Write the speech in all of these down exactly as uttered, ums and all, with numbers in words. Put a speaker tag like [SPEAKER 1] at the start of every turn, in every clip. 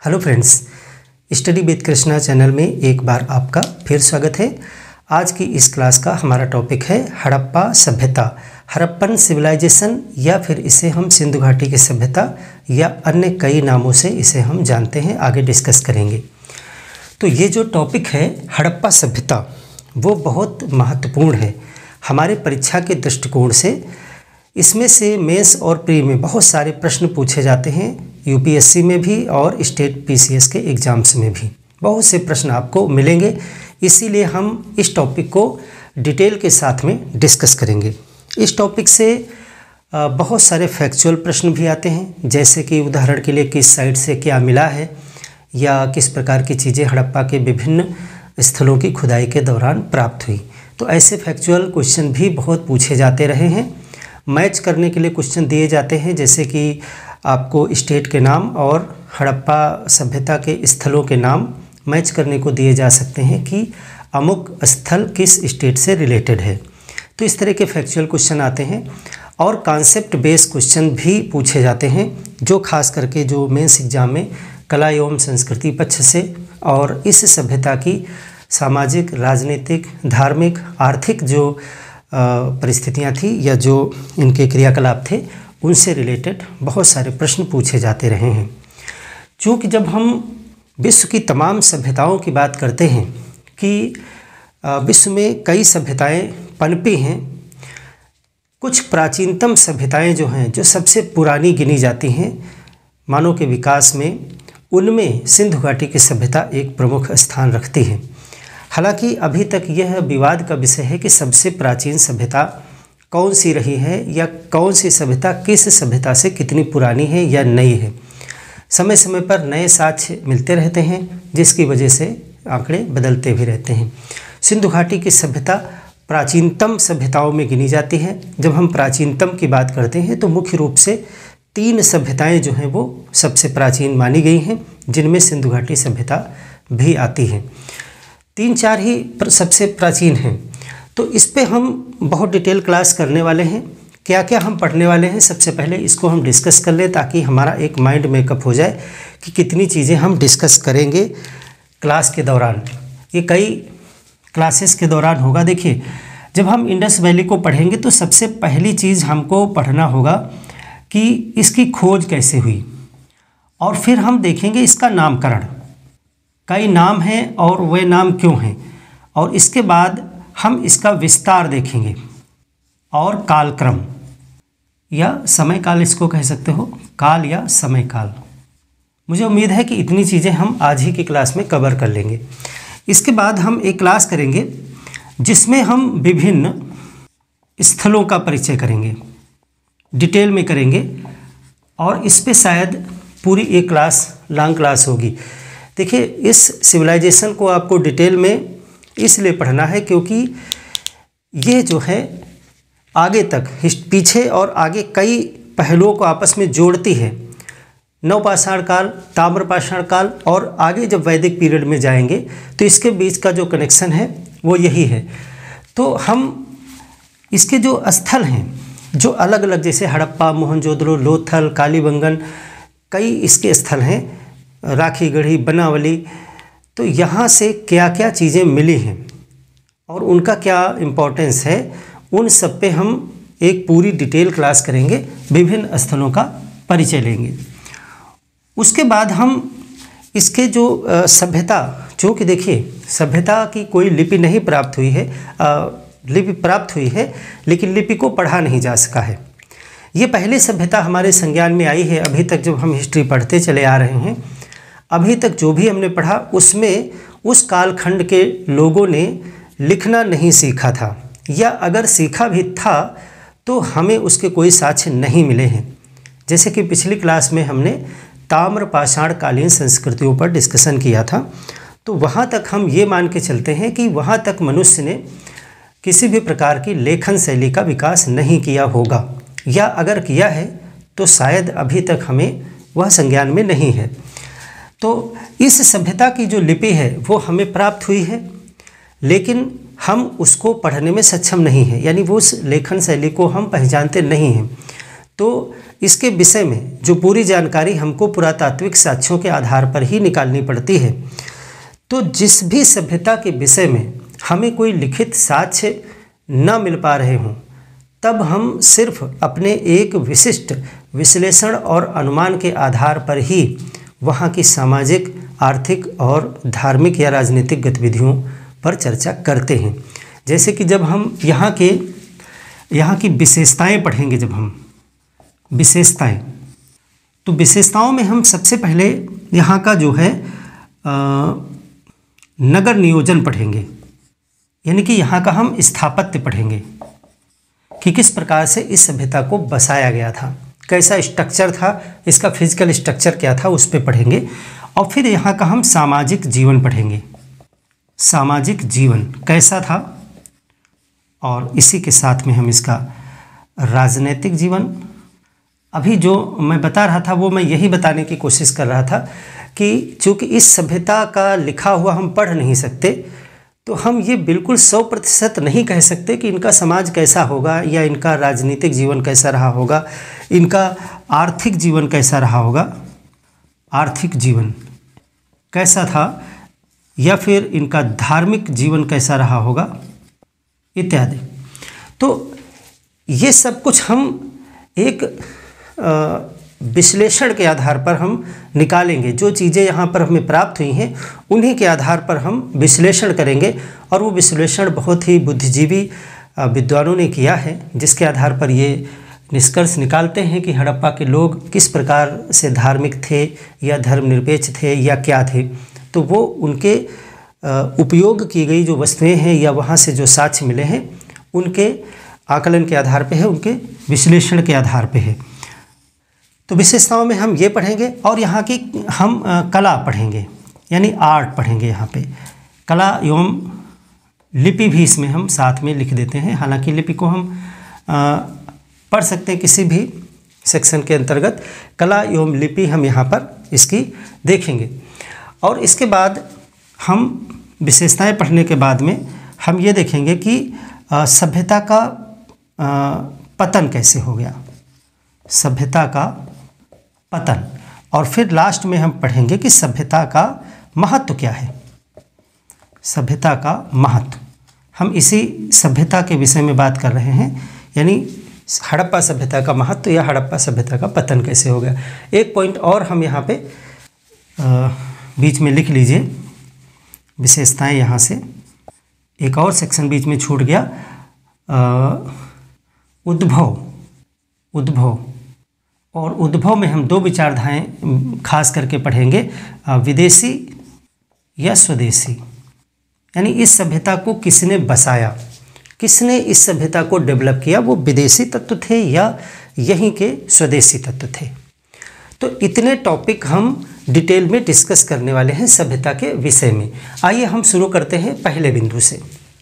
[SPEAKER 1] Hello friends, study with Krishna channel में एक बार आपका फिर स्वागत है। आज की इस क्लास का हमारा टॉपिक है हड़प्पा सभ्यता, हड़प्पन सिविलाइजेशन, या फिर इसे हम सिंधु घाटी की सभ्यता या अन्य कई नामों से इसे हम जानते हैं, आगे डिस्कस करेंगे। तो ये जो टॉपिक है हड़प्पा सभ्यता वो बहुत महत्वपूर्ण है हमारे परीक्षा के दृष्टिकोण से। इसमें से मेंस और प्री में बहुत सारे प्रश्न पूछे जाते हैं, यूपीएससी में भी और स्टेट पीसीएस के एग्ज़ाम्स में भी बहुत से प्रश्न आपको मिलेंगे। इसीलिए हम इस टॉपिक को डिटेल के साथ में डिस्कस करेंगे। इस टॉपिक से बहुत सारे फैक्चुअल प्रश्न भी आते हैं, जैसे कि उदाहरण के लिए किस साइड से क्या मिला है या किस प्रकार की चीज़ें हड़प्पा के विभिन्न स्थलों की खुदाई के दौरान प्राप्त हुई। तो ऐसे फैक्चुअल क्वेश्चन भी बहुत पूछे जाते रहे हैं। मैच करने के लिए क्वेश्चन दिए जाते हैं, जैसे कि आपको स्टेट के नाम और हड़प्पा सभ्यता के स्थलों के नाम मैच करने को दिए जा सकते हैं कि अमुक स्थल किस स्टेट से रिलेटेड है। तो इस तरह के फैक्चुअल क्वेश्चन आते हैं और कॉन्सेप्ट बेस्ड क्वेश्चन भी पूछे जाते हैं, जो खास करके जो मेंस एग्जाम में कला एवं संस्कृति पक्ष से और इस सभ्यता की सामाजिक, राजनीतिक, धार्मिक, आर्थिक जो परिस्थितियां थी या जो इनके क्रियाकलाप थे उनसे रिलेटेड बहुत सारे प्रश्न पूछे जाते रहे हैं। चूँकि जब हम विश्व की तमाम सभ्यताओं की बात करते हैं कि विश्व में कई सभ्यताएं पनपी हैं, कुछ प्राचीनतम सभ्यताएं जो हैं, जो सबसे पुरानी गिनी जाती हैं मानव के विकास में, उनमें सिंधु घाटी की सभ्यता एक प्रमुख स्थान रखती है। हालांकि अभी तक यह विवाद का विषय है कि सबसे प्राचीन सभ्यता कौन सी रही है या कौन सी सभ्यता किस सभ्यता से कितनी पुरानी है या नई है। समय समय पर नए साक्ष्य मिलते रहते हैं, जिसकी वजह से आंकड़े बदलते भी रहते हैं। सिंधु घाटी की सभ्यता प्राचीनतम सभ्यताओं में गिनी जाती है। जब हम प्राचीनतम की बात करते हैं तो मुख्य रूप से तीन सभ्यताएं जो हैं वो सबसे प्राचीन मानी गई हैं, जिनमें सिंधु घाटी सभ्यता भी आती है। तीन चार ही सबसे प्राचीन हैं, तो इस पे हम बहुत डिटेल क्लास करने वाले हैं। क्या क्या हम पढ़ने वाले हैं, सबसे पहले इसको हम डिस्कस कर लें, ताकि हमारा एक माइंड मेकअप हो जाए कि कितनी चीज़ें हम डिस्कस करेंगे क्लास के दौरान। ये कई क्लासेस के दौरान होगा। देखिए, जब हम इंडस वैली को पढ़ेंगे तो सबसे पहली चीज़ हमको पढ़ना होगा कि इसकी खोज कैसे हुई, और फिर हम देखेंगे इसका नामकरण, कई नाम हैं और वे नाम क्यों हैं, और इसके बाद हम इसका विस्तार देखेंगे और कालक्रम या समय काल, इसको कह सकते हो, काल या समय काल। मुझे उम्मीद है कि इतनी चीज़ें हम आज ही की क्लास में कवर कर लेंगे। इसके बाद हम एक क्लास करेंगे जिसमें हम विभिन्न स्थलों का परिचय करेंगे, डिटेल में करेंगे, और इस पे शायद पूरी एक क्लास लॉन्ग क्लास होगी। देखिए, इस सिविलाइजेशन को आपको डिटेल में इसलिए पढ़ना है क्योंकि ये जो है आगे तक, पीछे और आगे कई पहलुओं को आपस में जोड़ती है। नवपाषाण काल, ताम्रपाषाण काल, और आगे जब वैदिक पीरियड में जाएंगे तो इसके बीच का जो कनेक्शन है वो यही है। तो हम इसके जो स्थल हैं, जो अलग अलग, जैसे हड़प्पा, मोहनजोदड़ो, लोथल, कालीबंगन, कई इसके स्थल हैं, राखी गढ़ी, बनावली, तो यहाँ से क्या क्या चीज़ें मिली हैं और उनका क्या इम्पोर्टेंस है, उन सब पे हम एक पूरी डिटेल क्लास करेंगे, विभिन्न स्थलों का परिचय लेंगे। उसके बाद हम इसके जो सभ्यता, जो कि देखिए सभ्यता की कोई लिपि नहीं प्राप्त हुई है, आ, लिपि प्राप्त हुई है लेकिन लिपि को पढ़ा नहीं जा सका है। ये पहली सभ्यता हमारे संज्ञान में आई है। अभी तक जब हम हिस्ट्री पढ़ते चले आ रहे हैं, अभी तक जो भी हमने पढ़ा उसमें उस कालखंड के लोगों ने लिखना नहीं सीखा था, या अगर सीखा भी था तो हमें उसके कोई साक्ष्य नहीं मिले हैं। जैसे कि पिछली क्लास में हमने ताम्रपाषाण कालीन संस्कृतियों पर डिस्कशन किया था, तो वहाँ तक हम ये मान के चलते हैं कि वहाँ तक मनुष्य ने किसी भी प्रकार की लेखन शैली का विकास नहीं किया होगा, या अगर किया है तो शायद अभी तक हमें वह संज्ञान में नहीं है। तो इस सभ्यता की जो लिपि है वो हमें प्राप्त हुई है, लेकिन हम उसको पढ़ने में सक्षम नहीं हैं, यानी वो उस लेखन शैली को हम पहचानते नहीं हैं। तो इसके विषय में जो पूरी जानकारी हमको पुरातात्विक साक्ष्यों के आधार पर ही निकालनी पड़ती है। तो जिस भी सभ्यता के विषय में हमें कोई लिखित साक्ष्य न मिल पा रहे हों, तब हम सिर्फ अपने एक विशिष्ट विश्लेषण और अनुमान के आधार पर ही वहाँ की सामाजिक, आर्थिक और धार्मिक या राजनीतिक गतिविधियों पर चर्चा करते हैं। जैसे कि जब हम यहाँ के यहाँ की विशेषताएं पढ़ेंगे, जब हम विशेषताएं तो विशेषताओं में हम सबसे पहले यहाँ का जो है आ, नगर नियोजन पढ़ेंगे, यानी कि यहाँ का हम स्थापत्य पढ़ेंगे कि किस प्रकार से इस सभ्यता को बसाया गया था, कैसा स्ट्रक्चर था, इसका फिजिकल स्ट्रक्चर क्या था, उस पर पढ़ेंगे। और फिर यहाँ का हम सामाजिक जीवन पढ़ेंगे, सामाजिक जीवन कैसा था, और इसी के साथ में हम इसका राजनीतिक जीवन। अभी जो मैं बता रहा था वो मैं यही बताने की कोशिश कर रहा था कि चूँकि इस सभ्यता का लिखा हुआ हम पढ़ नहीं सकते, तो हम ये बिल्कुल सौ प्रतिशत नहीं कह सकते कि इनका समाज कैसा होगा या इनका राजनीतिक जीवन कैसा रहा होगा, इनका आर्थिक जीवन कैसा रहा होगा, आर्थिक जीवन कैसा था, या फिर इनका धार्मिक जीवन कैसा रहा होगा इत्यादि। तो ये सब कुछ हम एक विश्लेषण के आधार पर हम निकालेंगे। जो चीज़ें यहाँ पर हमें प्राप्त हुई हैं उन्हीं के आधार पर हम विश्लेषण करेंगे, और वो विश्लेषण बहुत ही बुद्धिजीवी विद्वानों ने किया है, जिसके आधार पर ये निष्कर्ष निकालते हैं कि हड़प्पा के लोग किस प्रकार से धार्मिक थे या धर्मनिरपेक्ष थे या क्या थे। तो वो उनके उपयोग की गई जो वस्तुएं हैं या वहाँ से जो साक्ष्य मिले हैं उनके आकलन के आधार पे है, उनके विश्लेषण के आधार पे है। तो विशेषताओं में हम ये पढ़ेंगे, और यहाँ की हम कला पढ़ेंगे, यानी आर्ट पढ़ेंगे। यहाँ पे कला एवं लिपि भी इसमें हम साथ में लिख देते हैं। हालांकि लिपि को हम आ, पढ़ सकते हैं किसी भी सेक्शन के अंतर्गत। कला एवं लिपि हम यहाँ पर इसकी देखेंगे, और इसके बाद हम विशेषताएं पढ़ने के बाद में हम ये देखेंगे कि सभ्यता का आ, पतन कैसे हो गया, सभ्यता का पतन। और फिर लास्ट में हम पढ़ेंगे कि सभ्यता का महत्व क्या है, सभ्यता का महत्व। हम इसी सभ्यता के विषय में बात कर रहे हैं, यानी हड़प्पा सभ्यता का महत्व या हड़प्पा सभ्यता का पतन कैसे हो गया। एक पॉइंट और हम यहाँ पे आ, बीच में लिख लीजिए, विशेषताएं। यहाँ से एक और सेक्शन बीच में छूट गया, उद्भव। उद्भव और उद्भव में हम दो विचारधाराएं खास करके पढ़ेंगे, विदेशी या स्वदेशी, यानी इस सभ्यता को किसने बसाया, किसने इस सभ्यता को डेवलप किया, वो विदेशी तत्व थे या यहीं के स्वदेशी तत्व थे। तो इतने टॉपिक हम डिटेल में डिस्कस करने वाले हैं सभ्यता के विषय में। आइए हम शुरू करते हैं पहले बिंदु से।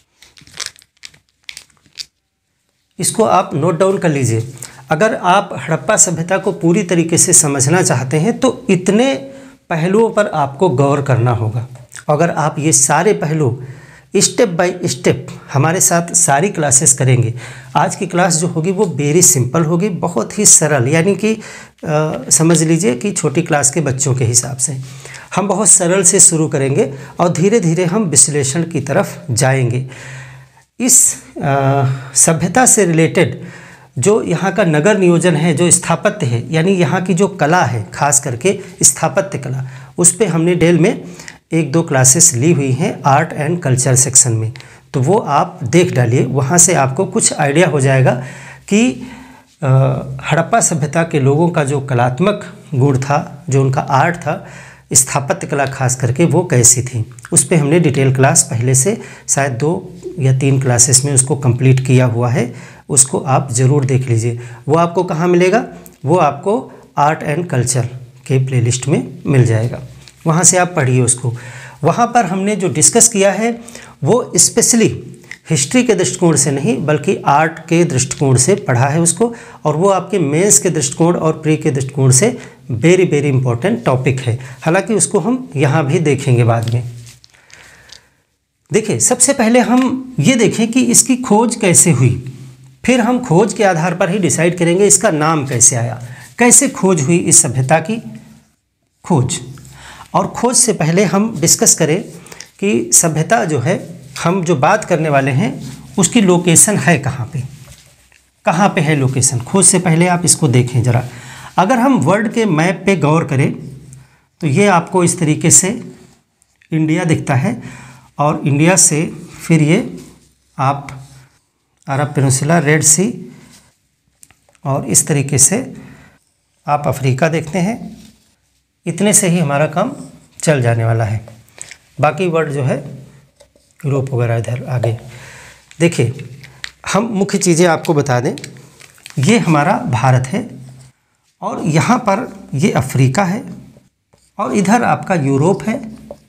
[SPEAKER 1] इसको आप नोट डाउन कर लीजिए। अगर आप हड़प्पा सभ्यता को पूरी तरीके से समझना चाहते हैं तो इतने पहलुओं पर आपको गौर करना होगा। अगर आप ये सारे पहलू स्टेप बाय स्टेप हमारे साथ सारी क्लासेस करेंगे, आज की क्लास जो होगी वो वेरी सिंपल होगी, बहुत ही सरल, यानी कि समझ लीजिए कि छोटी क्लास के बच्चों के हिसाब से हम बहुत सरल से शुरू करेंगे और धीरे धीरे हम विश्लेषण की तरफ जाएंगे। इस सभ्यता से रिलेटेड जो यहाँ का नगर नियोजन है, जो स्थापत्य है, यानी यहाँ की जो कला है, खास करके स्थापत्य कला, उस पर हमने डेल में एक दो क्लासेस ली हुई हैं आर्ट एंड कल्चर सेक्शन में, तो वो आप देख डालिए। वहाँ से आपको कुछ आइडिया हो जाएगा कि हड़प्पा सभ्यता के लोगों का जो कलात्मक गुण था, जो उनका आर्ट था, स्थापत्य कला खास करके, वो कैसी थी। उस पर हमने डिटेल क्लास पहले से शायद दो या तीन क्लासेस में उसको कंप्लीट किया हुआ है, उसको आप ज़रूर देख लीजिए। वो आपको कहाँ मिलेगा? वो आपको आर्ट एंड कल्चर के प्लेलिस्ट में मिल जाएगा, वहाँ से आप पढ़िए उसको। वहाँ पर हमने जो डिस्कस किया है वो स्पेशली हिस्ट्री के दृष्टिकोण से नहीं बल्कि आर्ट के दृष्टिकोण से पढ़ा है उसको, और वो आपके मेंस के दृष्टिकोण और प्री के दृष्टिकोण से वेरी वेरी इंपॉर्टेंट टॉपिक है। हालांकि उसको हम यहाँ भी देखेंगे बाद में। देखिए, सबसे पहले हम ये देखें कि इसकी खोज कैसे हुई, फिर हम खोज के आधार पर ही डिसाइड करेंगे इसका नाम कैसे आया, कैसे खोज हुई इस सभ्यता की? खोज और खोज से पहले हम डिस्कस करें कि सभ्यता जो है, हम जो बात करने वाले हैं उसकी लोकेशन है कहाँ पे, कहाँ पे है लोकेशन। खोज से पहले आप इसको देखें ज़रा। अगर हम वर्ल्ड के मैप पे गौर करें तो ये आपको इस तरीके से इंडिया दिखता है, और इंडिया से फिर ये आप अरब पेनिनसुला, रेड सी, और इस तरीके से आप अफ्रीका देखते हैं। इतने से ही हमारा काम चल जाने वाला है। बाकी वर्ल्ड जो है यूरोप वगैरह इधर आगे। देखिए, हम मुख्य चीज़ें आपको बता दें। ये हमारा भारत है, और यहाँ पर ये अफ्रीका है, और इधर आपका यूरोप है,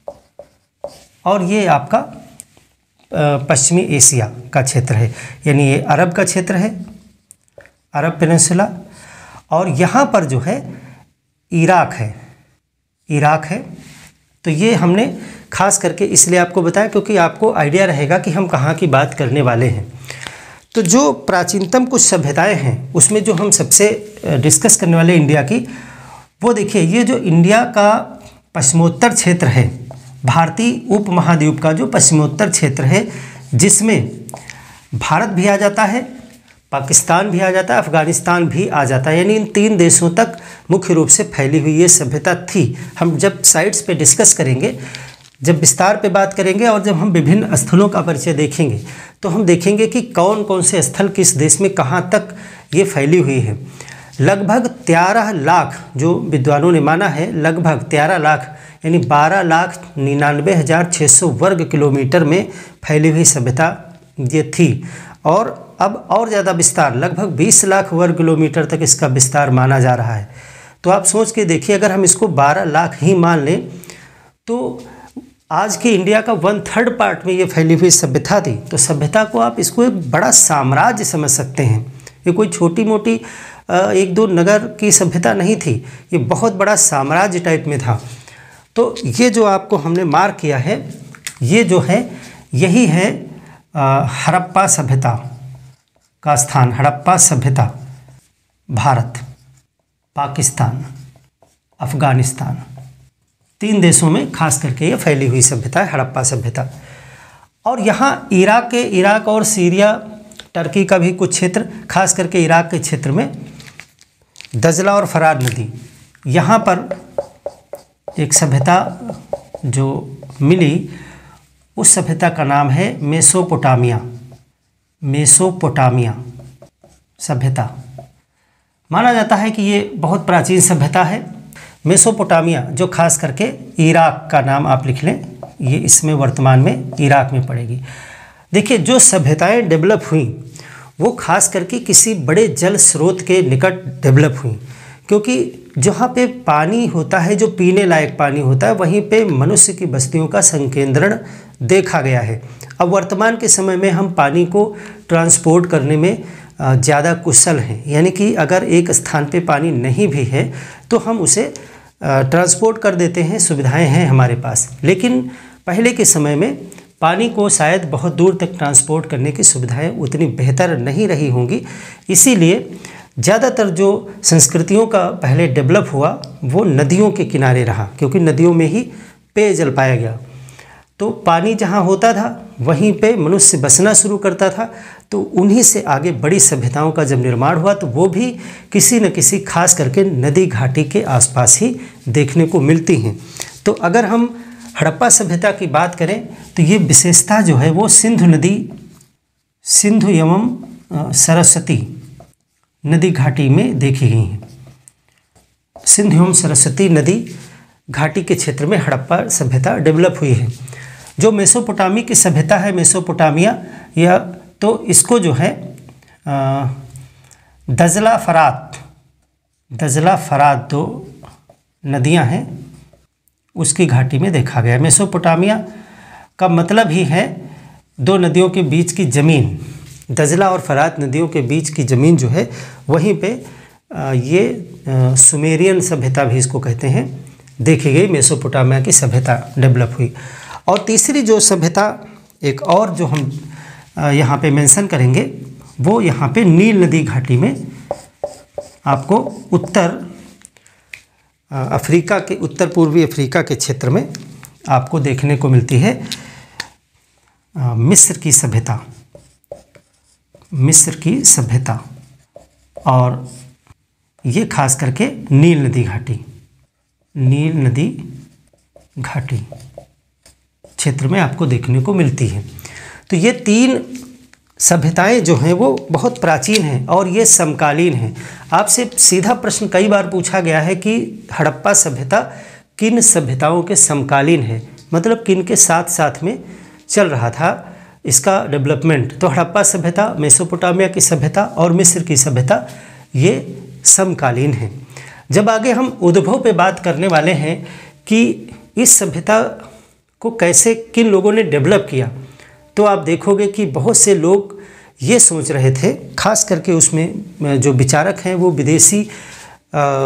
[SPEAKER 1] और ये आपका पश्चिमी एशिया का क्षेत्र है, यानी ये अरब का क्षेत्र है, अरब पेनिनसुला। और यहाँ पर जो है इराक है, इराक है। तो ये हमने खास करके इसलिए आपको बताया क्योंकि आपको आइडिया रहेगा कि हम कहाँ की बात करने वाले हैं। तो जो प्राचीनतम कुछ सभ्यताएं हैं उसमें जो हम सबसे डिस्कस करने वाले इंडिया की, वो देखिए, ये जो इंडिया का पश्चिमोत्तर क्षेत्र है, भारतीय उपमहाद्वीप का जो पश्चिमोत्तर क्षेत्र है, जिसमें भारत भी आ जाता है, पाकिस्तान भी आ जाता है, अफगानिस्तान भी आ जाता है, यानी इन तीन देशों तक मुख्य रूप से फैली हुई ये सभ्यता थी। हम जब साइट्स पे डिस्कस करेंगे, जब विस्तार पे बात करेंगे, और जब हम विभिन्न स्थलों का परिचय देखेंगे, तो हम देखेंगे कि कौन कौन से स्थल किस देश में कहाँ तक ये फैली हुई है। लगभग तेरह लाख जो विद्वानों ने माना है, लगभग तेरह लाख यानी बारह लाख निन्यानवे हज़ार छः सौ वर्ग किलोमीटर में फैली हुई सभ्यता ये थी। और अब और ज़्यादा विस्तार, लगभग बीस लाख वर्ग किलोमीटर तक इसका विस्तार माना जा रहा है। तो आप सोच के देखिए, अगर हम इसको बारह लाख ही मान लें तो आज के इंडिया का वन थर्ड पार्ट में ये फैली हुई सभ्यता थी। तो सभ्यता को आप इसको एक बड़ा साम्राज्य समझ सकते हैं। ये कोई छोटी मोटी एक दो नगर की सभ्यता नहीं थी, ये बहुत बड़ा साम्राज्य टाइप में था। तो ये जो आपको हमने मार्क किया है, ये जो है यही है हड़प्पा सभ्यता का स्थान। हड़प्पा सभ्यता भारत, पाकिस्तान, अफगानिस्तान, तीन देशों में खास करके ये फैली हुई सभ्यता है, हड़प्पा सभ्यता। और यहाँ इराक के इराक और सीरिया, टर्की का भी कुछ क्षेत्र, खास करके इराक के क्षेत्र में दजला और फरात नदी, यहाँ पर एक सभ्यता जो मिली, उस सभ्यता का नाम है मेसोपोटामिया। मेसोपोटामिया सभ्यता माना जाता है कि ये बहुत प्राचीन सभ्यता है। मेसोपोटामिया जो खास करके इराक का नाम आप लिख लें, ये इसमें वर्तमान में इराक में पड़ेगी। देखिए, जो सभ्यताएं डेवलप हुई वो खास करके किसी बड़े जल स्रोत के निकट डेवलप हुई, क्योंकि जहाँ पे पानी होता है, जो पीने लायक पानी होता है, वहीं पे मनुष्य की बस्तियों का संकेंद्रण देखा गया है। अब वर्तमान के समय में हम पानी को ट्रांसपोर्ट करने में ज़्यादा कुशल हैं, यानी कि अगर एक स्थान पे पानी नहीं भी है तो हम उसे ट्रांसपोर्ट कर देते हैं, सुविधाएं हैं हमारे पास। लेकिन पहले के समय में पानी को शायद बहुत दूर तक ट्रांसपोर्ट करने की सुविधाएं उतनी बेहतर नहीं रही होंगी, इसीलिए ज़्यादातर जो संस्कृतियों का पहले डेवलप हुआ वो नदियों के किनारे रहा, क्योंकि नदियों में ही पेयजल पाया गया। तो पानी जहाँ होता था वहीं पे मनुष्य बसना शुरू करता था। तो उन्हीं से आगे बड़ी सभ्यताओं का जब निर्माण हुआ तो वो भी किसी न किसी खास करके नदी घाटी के आसपास ही देखने को मिलती हैं। तो अगर हम हड़प्पा सभ्यता की बात करें तो ये विशेषता जो है वो सिंधु नदी, सिंधु एवं सरस्वती नदी घाटी में देखी गई हैं। सिंधु एवं सरस्वती नदी घाटी के क्षेत्र में हड़प्पा सभ्यता डेवलप हुई है। जो मेसोपोटामी की सभ्यता है, मेसोपोटामिया, यह तो इसको जो है आ, दजला फरात, दजला फरात दो नदियां हैं उसकी घाटी में देखा गया। मेसोपोटामिया का मतलब ही है दो नदियों के बीच की ज़मीन। दजला और फरात नदियों के बीच की ज़मीन जो है वहीं पे आ, ये आ, सुमेरियन सभ्यता भी इसको कहते हैं, देखी गई। मेसोपोटामिया की सभ्यता डेवलप हुई। और तीसरी जो सभ्यता एक और जो हम यहाँ पे मेंशन करेंगे वो यहाँ पे नील नदी घाटी में आपको उत्तर अफ्रीका के उत्तर पूर्वी अफ्रीका के क्षेत्र में आपको देखने को मिलती है मिस्र की सभ्यता, मिस्र की सभ्यता। और ये खास करके नील नदी घाटी, नील नदी घाटी क्षेत्र में आपको देखने को मिलती है। तो ये तीन सभ्यताएं जो हैं वो बहुत प्राचीन हैं और ये समकालीन हैं। आपसे सीधा प्रश्न कई बार पूछा गया है कि हड़प्पा सभ्यता किन सभ्यताओं के समकालीन है, मतलब किन के साथ साथ में चल रहा था इसका डेवलपमेंट। तो हड़प्पा सभ्यता, मेसोपोटामिया की सभ्यता और मिस्र की सभ्यता ये समकालीन हैं। जब आगे हम उद्भव पे बात करने वाले हैं कि इस सभ्यता को कैसे किन लोगों ने डेवलप किया, तो आप देखोगे कि बहुत से लोग ये सोच रहे थे, खास करके उसमें जो विचारक हैं वो विदेशी आ,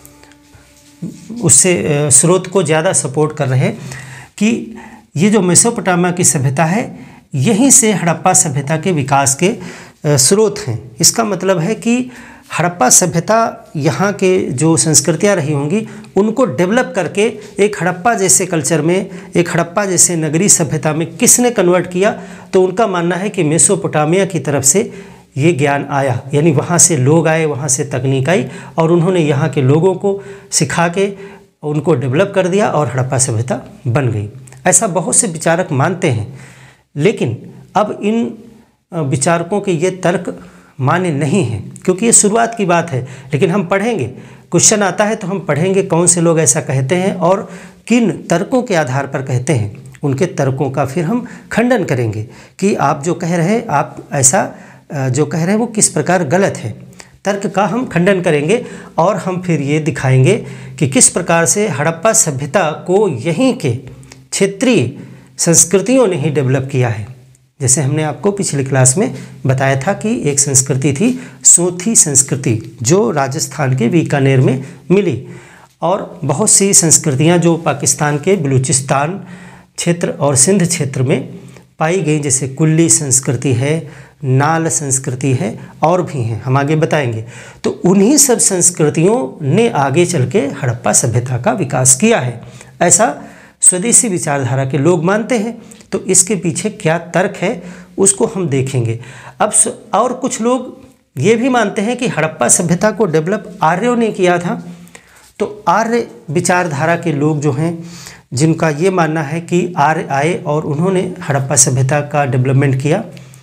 [SPEAKER 1] उससे स्रोत को ज़्यादा सपोर्ट कर रहे हैं कि ये जो मेसोपोटामिया की सभ्यता है यहीं से हड़प्पा सभ्यता के विकास के स्रोत हैं। इसका मतलब है कि हड़प्पा सभ्यता यहाँ के जो संस्कृतियाँ रही होंगी उनको डेवलप करके एक हड़प्पा जैसे कल्चर में, एक हड़प्पा जैसे नगरी सभ्यता में किसने कन्वर्ट किया, तो उनका मानना है कि मेसोपोटामिया की तरफ से ये ज्ञान आया, यानी वहाँ से लोग आए, वहाँ से तकनीक आई और उन्होंने यहाँ के लोगों को सिखा के उनको डेवलप कर दिया और हड़प्पा सभ्यता बन गई। ऐसा बहुत से विचारक मानते हैं, लेकिन अब इन विचारकों के ये तर्क मान्य नहीं है क्योंकि ये शुरुआत की बात है। लेकिन हम पढ़ेंगे, क्वेश्चन आता है तो हम पढ़ेंगे कौन से लोग ऐसा कहते हैं और किन तर्कों के आधार पर कहते हैं। उनके तर्कों का फिर हम खंडन करेंगे कि आप जो कह रहे हैं, आप ऐसा जो कह रहे हैं वो किस प्रकार गलत है। तर्क का हम खंडन करेंगे और हम फिर ये दिखाएंगे कि किस प्रकार से हड़प्पा सभ्यता को यहीं के क्षेत्रीय संस्कृतियों ने ही डेवलप किया है। जैसे हमने आपको पिछली क्लास में बताया था कि एक संस्कृति थी सोथी संस्कृति जो राजस्थान के बीकानेर में मिली, और बहुत सी संस्कृतियां जो पाकिस्तान के बलूचिस्तान क्षेत्र और सिंध क्षेत्र में पाई गई, जैसे कुल्ली संस्कृति है, नाल संस्कृति है और भी हैं, हम आगे बताएंगे। तो उन्हीं सब संस्कृतियों ने आगे चल के हड़प्पा सभ्यता का विकास किया है, ऐसा स्वदेशी विचारधारा के लोग मानते हैं। तो इसके पीछे क्या तर्क है उसको हम देखेंगे। अब और कुछ लोग ये भी मानते हैं कि हड़प्पा सभ्यता को डेवलप आर्यों ने किया था। तो आर्य विचारधारा के लोग जो हैं, जिनका ये मानना है कि आर्य आए और उन्होंने हड़प्पा सभ्यता का डेवलपमेंट किया,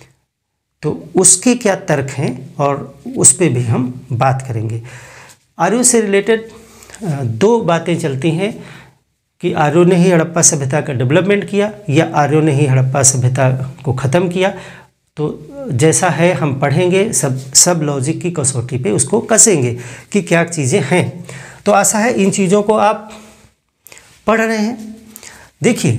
[SPEAKER 1] तो उसके क्या तर्क हैं और उस पर भी हम बात करेंगे। आर्यों से रिलेटेड दो बातें चलती हैं कि आर्यों ने ही हड़प्पा सभ्यता का डेवलपमेंट किया या आर्यों ने ही हड़प्पा सभ्यता को ख़त्म किया। तो जैसा है हम पढ़ेंगे, सब सब लॉजिक की कसौटी पे उसको कसेंगे कि क्या चीज़ें हैं। तो आशा है इन चीज़ों को आप पढ़ रहे हैं। देखिए,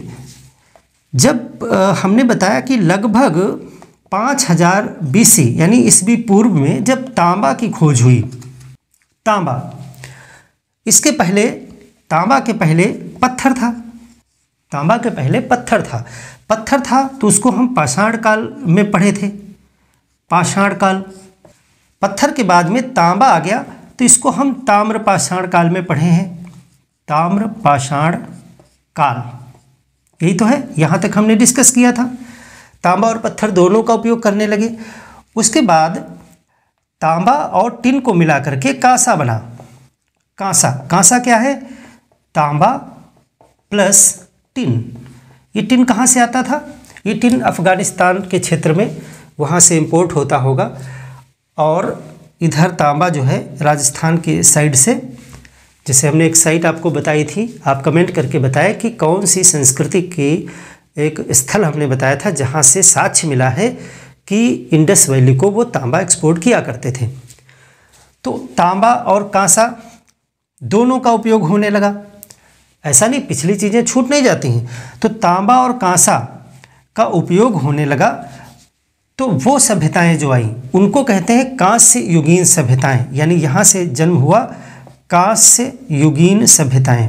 [SPEAKER 1] जब आ, हमने बताया कि लगभग पाँच हजार बीसी यानी ईस्वी पूर्व में जब तांबा की खोज हुई, तांबा, इसके पहले तांबा के पहले पत्थर था, तांबा के पहले पत्थर था पत्थर था तो उसको हम पाषाण काल में पढ़े थे, पाषाण काल। पत्थर के बाद में तांबा आ गया तो इसको हम ताम्र पाषाण काल में पढ़े हैं, ताम्र पाषाण काल, यही तो है। यहाँ तक हमने डिस्कस किया था। तांबा और पत्थर दोनों का उपयोग करने लगे। उसके बाद तांबा और टिन को मिला करके कांसा बना। कांसा, कांसा क्या है? तांबा प्लस टिन। ये टिन कहाँ से आता था? ये टिन अफ़गानिस्तान के क्षेत्र में वहाँ से इंपोर्ट होता होगा, और इधर तांबा जो है राजस्थान की साइड से, जैसे हमने एक साइट आपको बताई थी, आप कमेंट करके बताएं कि कौन सी संस्कृति की एक स्थल हमने बताया था जहाँ से साक्ष्य मिला है कि इंडस वैली को वो तांबा एक्सपोर्ट किया करते थे। तो तांबा और कांसा दोनों का उपयोग होने लगा। ऐसा नहीं, पिछली चीज़ें छूट नहीं जाती हैं। तो तांबा और कांसा का उपयोग होने लगा, तो वो सभ्यताएं जो आई उनको कहते हैं कांस्य युगीन सभ्यताएं, यानी यहाँ से जन्म हुआ कांस्य युगीन सभ्यताएं।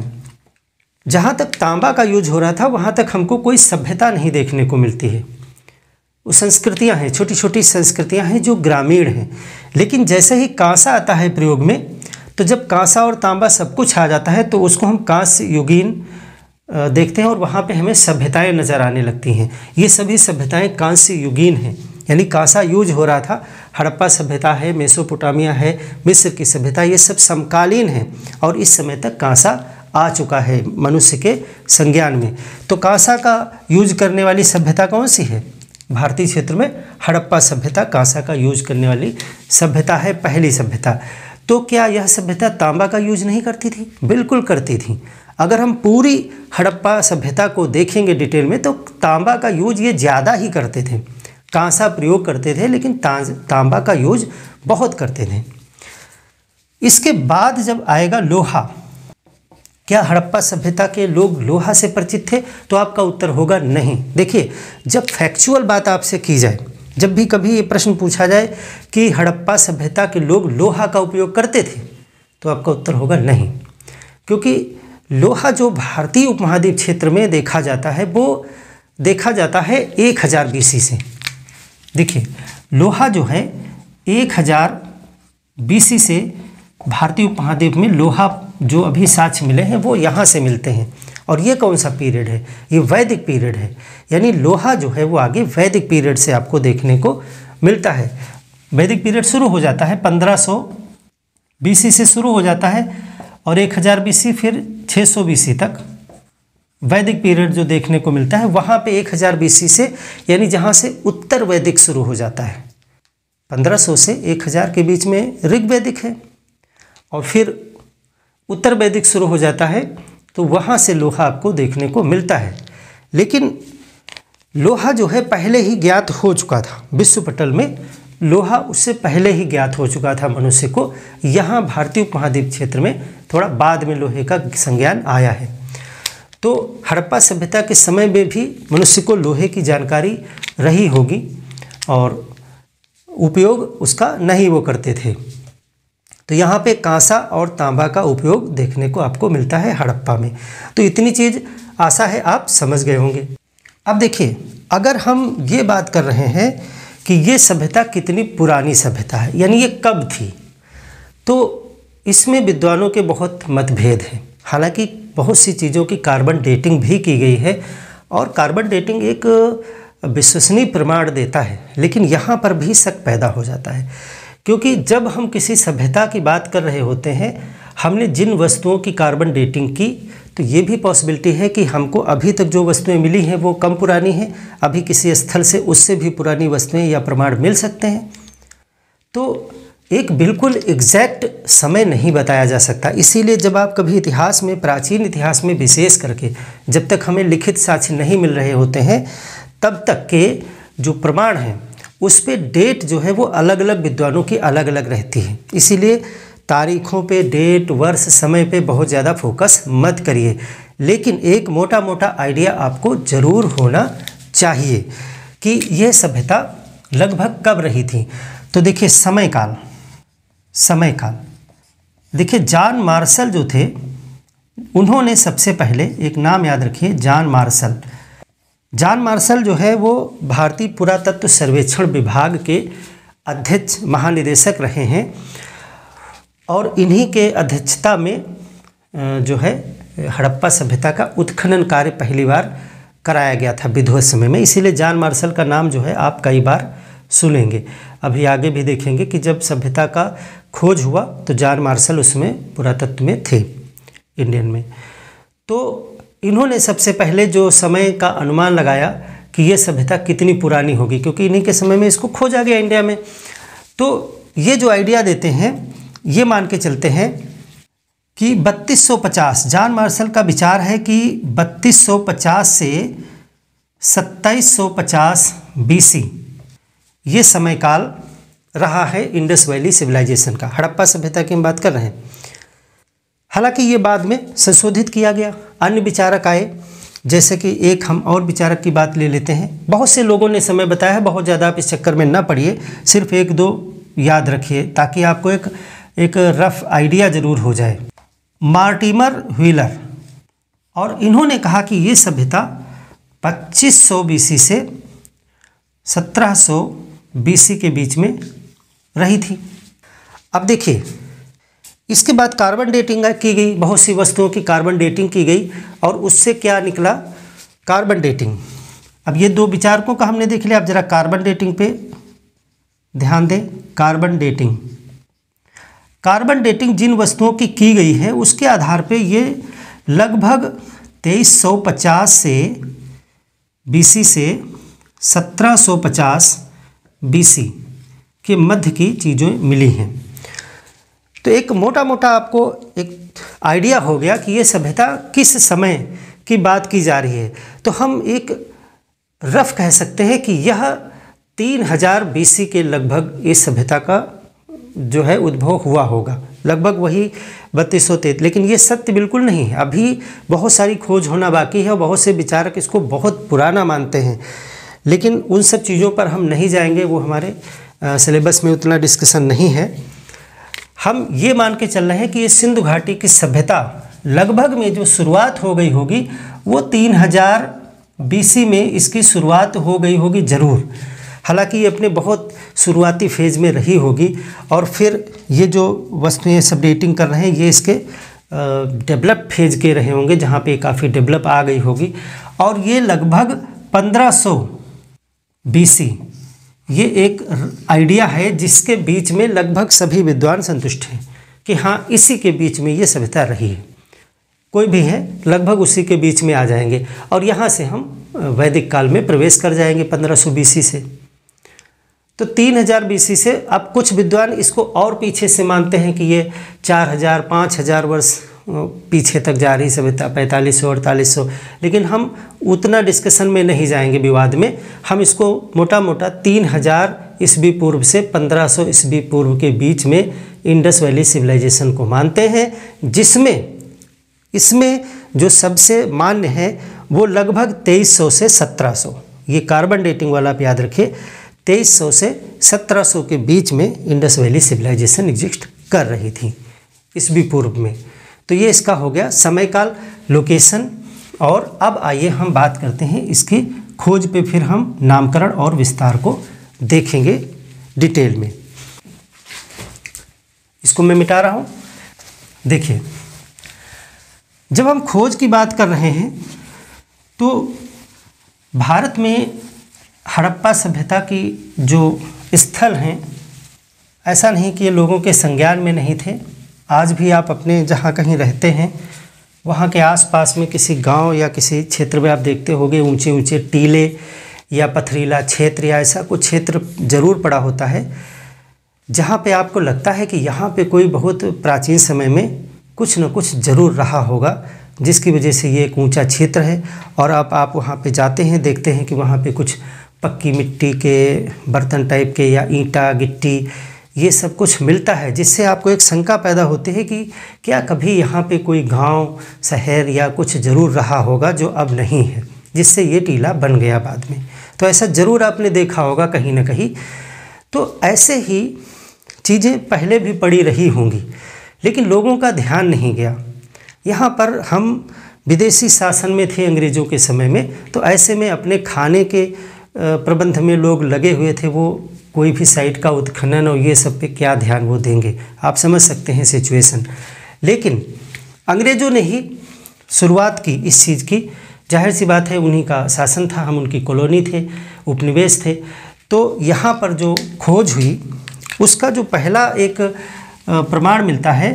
[SPEAKER 1] जहाँ तक तांबा का यूज हो रहा था वहाँ तक हमको कोई सभ्यता नहीं देखने को मिलती है। संस्कृतियां हैं, छोटी छोटी संस्कृतियां हैं जो ग्रामीण हैं। लेकिन जैसे ही कांसा आता है प्रयोग में, तो जब कांसा और तांबा सब कुछ आ जाता है तो उसको हम कांस्य युगीन देखते हैं और वहाँ पे हमें सभ्यताएं नज़र आने लगती हैं। ये सभी सभ्यताएं कांस्य युगीन हैं, यानी कांसा यूज हो रहा था। हड़प्पा सभ्यता है, मेसोपोटामिया है, मिस्र की सभ्यता, ये सब समकालीन हैं और इस समय तक कांसा आ चुका है मनुष्य के संज्ञान में। तो कांसा का यूज करने वाली सभ्यता कौन सी है? भारतीय क्षेत्र में हड़प्पा सभ्यता कांसा का यूज करने वाली सभ्यता है, पहली सभ्यता। तो क्या यह सभ्यता तांबा का यूज नहीं करती थी? बिल्कुल करती थी। अगर हम पूरी हड़प्पा सभ्यता को देखेंगे डिटेल में तो तांबा का यूज ये ज़्यादा ही करते थे। कांसा प्रयोग करते थे लेकिन तांबा का यूज बहुत करते थे। इसके बाद जब आएगा लोहा, क्या हड़प्पा सभ्यता के लोग लोहा से परिचित थे? तो आपका उत्तर होगा नहीं। देखिए, जब फैक्चुअल बात आपसे की जाए, जब भी कभी ये प्रश्न पूछा जाए कि हड़प्पा सभ्यता के लोग लोहा का उपयोग करते थे, तो आपका उत्तर होगा नहीं, क्योंकि लोहा जो भारतीय उपमहाद्वीप क्षेत्र में देखा जाता है वो देखा जाता है एक हज़ार बीसी से। देखिए, लोहा जो है एक हज़ार बीसी से भारतीय उपमहाद्वीप में लोहा जो अभी साक्ष्य मिले हैं वो यहाँ से मिलते हैं। और ये कौन सा पीरियड है? ये वैदिक पीरियड है, यानी लोहा जो है वो आगे वैदिक पीरियड से आपको देखने को मिलता है। वैदिक पीरियड शुरू हो जाता है पंद्रह सौ बीसी से शुरू हो जाता है और एक हज़ार बीसी फिर छः सौ बीसी तक वैदिक पीरियड जो देखने को मिलता है। वहाँ पे एक हज़ार बीसी से, यानी जहाँ से उत्तर वैदिक शुरू हो जाता है, पंद्रह सौ से एक हज़ार के बीच में ऋग्वैदिक है और फिर उत्तर वैदिक शुरू हो जाता है, तो वहाँ से लोहा आपको देखने को मिलता है। लेकिन लोहा जो है पहले ही ज्ञात हो चुका था विश्व पटल में, लोहा उससे पहले ही ज्ञात हो चुका था मनुष्य को। यहाँ भारतीय उपमहाद्वीप क्षेत्र में थोड़ा बाद में लोहे का संज्ञान आया है। तो हड़प्पा सभ्यता के समय में भी मनुष्य को लोहे की जानकारी रही होगी और उपयोग उसका नहीं वो करते थे। तो यहाँ पे कांसा और तांबा का उपयोग देखने को आपको मिलता है हड़प्पा में। तो इतनी चीज़ आशा है आप समझ गए होंगे। अब देखिए, अगर हम ये बात कर रहे हैं कि ये सभ्यता कितनी पुरानी सभ्यता है, यानी ये कब थी, तो इसमें विद्वानों के बहुत मतभेद हैं। हालांकि बहुत सी चीज़ों की कार्बन डेटिंग भी की गई है और कार्बन डेटिंग एक विश्वसनीय प्रमाण देता है, लेकिन यहाँ पर भी शक पैदा हो जाता है, क्योंकि जब हम किसी सभ्यता की बात कर रहे होते हैं, हमने जिन वस्तुओं की कार्बन डेटिंग की, तो ये भी पॉसिबिलिटी है कि हमको अभी तक जो वस्तुएं मिली हैं वो कम पुरानी हैं, अभी किसी स्थल से उससे भी पुरानी वस्तुएं या प्रमाण मिल सकते हैं। तो एक बिल्कुल एग्जैक्ट समय नहीं बताया जा सकता। इसीलिए जब आप कभी इतिहास में, प्राचीन इतिहास में विशेष करके, जब तक हमें लिखित साक्ष्य नहीं मिल रहे होते हैं, तब तक के जो प्रमाण हैं उस पे डेट जो है वो अलग अलग विद्वानों की अलग अलग रहती है। इसीलिए तारीखों पे, डेट, वर्ष, समय पे बहुत ज़्यादा फोकस मत करिए, लेकिन एक मोटा मोटा आइडिया आपको ज़रूर होना चाहिए कि यह सभ्यता लगभग कब रही थी। तो देखिए, समय काल समय काल देखिए, जॉन मार्शल जो थे, उन्होंने सबसे पहले, एक नाम याद रखिए, जॉन मार्शल। जॉन मार्शल जो है वो भारतीय पुरातत्व सर्वेक्षण विभाग के अध्यक्ष महानिदेशक रहे हैं और इन्हीं के अध्यक्षता में जो है हड़प्पा सभ्यता का उत्खनन कार्य पहली बार कराया गया था विध्वंस समय में। इसीलिए जॉन मार्शल का नाम जो है आप कई बार सुनेंगे। अभी आगे भी देखेंगे कि जब सभ्यता का खोज हुआ तो जॉन मार्शल उसमें पुरातत्व में थे, इंडियन में। तो इन्होंने सबसे पहले जो समय का अनुमान लगाया कि ये सभ्यता कितनी पुरानी होगी, क्योंकि इन्हीं के समय में इसको खोजा गया इंडिया में। तो ये जो आइडिया देते हैं, ये मान के चलते हैं कि बत्तीस सौ पचास, जॉन मार्शल का विचार है कि बत्तीस सौ पचास से सत्ताईस सौ पचास बीसी ये समय काल रहा है इंडस वैली सिविलाइजेशन का। हड़प्पा सभ्यता की हम बात कर रहे हैं। हालांकि ये बाद में संशोधित किया गया, अन्य विचारक आए, जैसे कि एक हम और विचारक की बात ले लेते हैं। बहुत से लोगों ने समय बताया है, बहुत ज़्यादा आप इस चक्कर में ना पड़िए, सिर्फ एक दो याद रखिए ताकि आपको एक एक रफ आइडिया ज़रूर हो जाए। मार्टिमर व्हीलर, और इन्होंने कहा कि ये सभ्यता पच्चीस सौ बीसी से सत्रह सौ बीसी के बीच में रही थी। अब देखिए, इसके बाद कार्बन डेटिंग की गई, बहुत सी वस्तुओं की कार्बन डेटिंग की गई और उससे क्या निकला, कार्बन डेटिंग। अब ये दो विचारकों का हमने देख लिया। अब जरा कार्बन डेटिंग पे ध्यान दें। कार्बन डेटिंग कार्बन डेटिंग जिन वस्तुओं की की गई है उसके आधार पे ये लगभग तेईस सौ पचास से बीसी से सत्रह सौ पचास बीसी के मध्य की चीज़ें मिली हैं। तो एक मोटा मोटा आपको एक आइडिया हो गया कि ये सभ्यता किस समय की बात की जा रही है। तो हम एक रफ कह सकते हैं कि यह तीन हजार बीसी के लगभग इस सभ्यता का जो है उद्भव हुआ होगा, लगभग वही बत्तीस सौ तेईस। लेकिन ये सत्य बिल्कुल नहीं है, अभी बहुत सारी खोज होना बाकी है और बहुत से विचारक इसको बहुत पुराना मानते हैं। लेकिन उन सब चीज़ों पर हम नहीं जाएंगे, वो हमारे सिलेबस में उतना डिस्कशन नहीं है। हम ये मान के चल रहे हैं कि ये सिंधु घाटी की सभ्यता लगभग में जो शुरुआत हो गई होगी वो तीन हजार बीसी में इसकी शुरुआत हो गई होगी ज़रूर। हालांकि ये अपने बहुत शुरुआती फेज़ में रही होगी और फिर ये जो वस्तुएं सब डेटिंग कर रहे हैं ये इसके डेवलप फेज़ के रहे होंगे, जहाँ पे काफ़ी डेवलप आ गई होगी। और ये लगभग पंद्रह सौ बीसी ये एक आइडिया है जिसके बीच में लगभग सभी विद्वान संतुष्ट हैं कि हाँ इसी के बीच में ये सभ्यता रही है। कोई भी है लगभग उसी के बीच में आ जाएंगे और यहाँ से हम वैदिक काल में प्रवेश कर जाएंगे पंद्रह सौ बीसी से। तो तीन हजार बीसी से अब कुछ विद्वान इसको और पीछे से मानते हैं कि ये चार हजार पाँच हजार वर्ष पीछे तक जा रही सभ्यता, पैंतालीस सौ अड़तालीस सौ। लेकिन हम उतना डिस्कशन में नहीं जाएंगे विवाद में। हम इसको मोटा मोटा तीन हजार ईस्वी पूर्व से पंद्रह सौ ईस्वी पूर्व के बीच में इंडस वैली सिविलाइजेशन को मानते हैं, जिसमें इसमें जो सबसे मान्य है वो लगभग तेईस सौ से सत्रह सौ, ये कार्बन डेटिंग वाला आप याद रखिए, तेईस सौ से सत्रह सौ के बीच में इंडस वैली सिविलाइजेशन एग्जिस्ट कर रही थी ईस्वी पूर्व में। तो ये इसका हो गया समय काल, लोकेशन। और अब आइए हम बात करते हैं इसकी खोज पे, फिर हम नामकरण और विस्तार को देखेंगे डिटेल में। इसको मैं मिटा रहा हूँ। देखिए, जब हम खोज की बात कर रहे हैं तो भारत में हड़प्पा सभ्यता की जो स्थल हैं, ऐसा नहीं कि ये लोगों के संज्ञान में नहीं थे। आज भी आप अपने जहाँ कहीं रहते हैं वहाँ के आसपास में किसी गांव या किसी क्षेत्र में आप देखते होंगे ऊंचे ऊंचे टीले या पथरीला क्षेत्र या ऐसा कुछ क्षेत्र ज़रूर पड़ा होता है जहाँ पे आपको लगता है कि यहाँ पे कोई बहुत प्राचीन समय में कुछ न कुछ ज़रूर रहा होगा, जिसकी वजह से ये एक ऊंचा क्षेत्र है। और आप आप वहाँ पे जाते हैं, देखते हैं कि वहाँ पे कुछ पक्की मिट्टी के बर्तन टाइप के या ईंटा गिट्टी ये सब कुछ मिलता है, जिससे आपको एक शंका पैदा होती है कि क्या कभी यहाँ पे कोई गांव शहर या कुछ ज़रूर रहा होगा जो अब नहीं है, जिससे ये टीला बन गया बाद में। तो ऐसा ज़रूर आपने देखा होगा कहीं ना कहीं। तो ऐसे ही चीज़ें पहले भी पड़ी रही होंगी, लेकिन लोगों का ध्यान नहीं गया। यहाँ पर हम विदेशी शासन में थे अंग्रेज़ों के समय में, तो ऐसे में अपने खाने के प्रबंध में लोग लगे हुए थे। वो कोई भी साइट का उत्खनन और ये सब पे क्या ध्यान वो देंगे, आप समझ सकते हैं सिचुएशन। लेकिन अंग्रेज़ों ने ही शुरुआत की इस चीज़ की, जाहिर सी बात है उन्हीं का शासन था, हम उनकी कॉलोनी थे, उपनिवेश थे। तो यहाँ पर जो खोज हुई उसका जो पहला एक प्रमाण मिलता है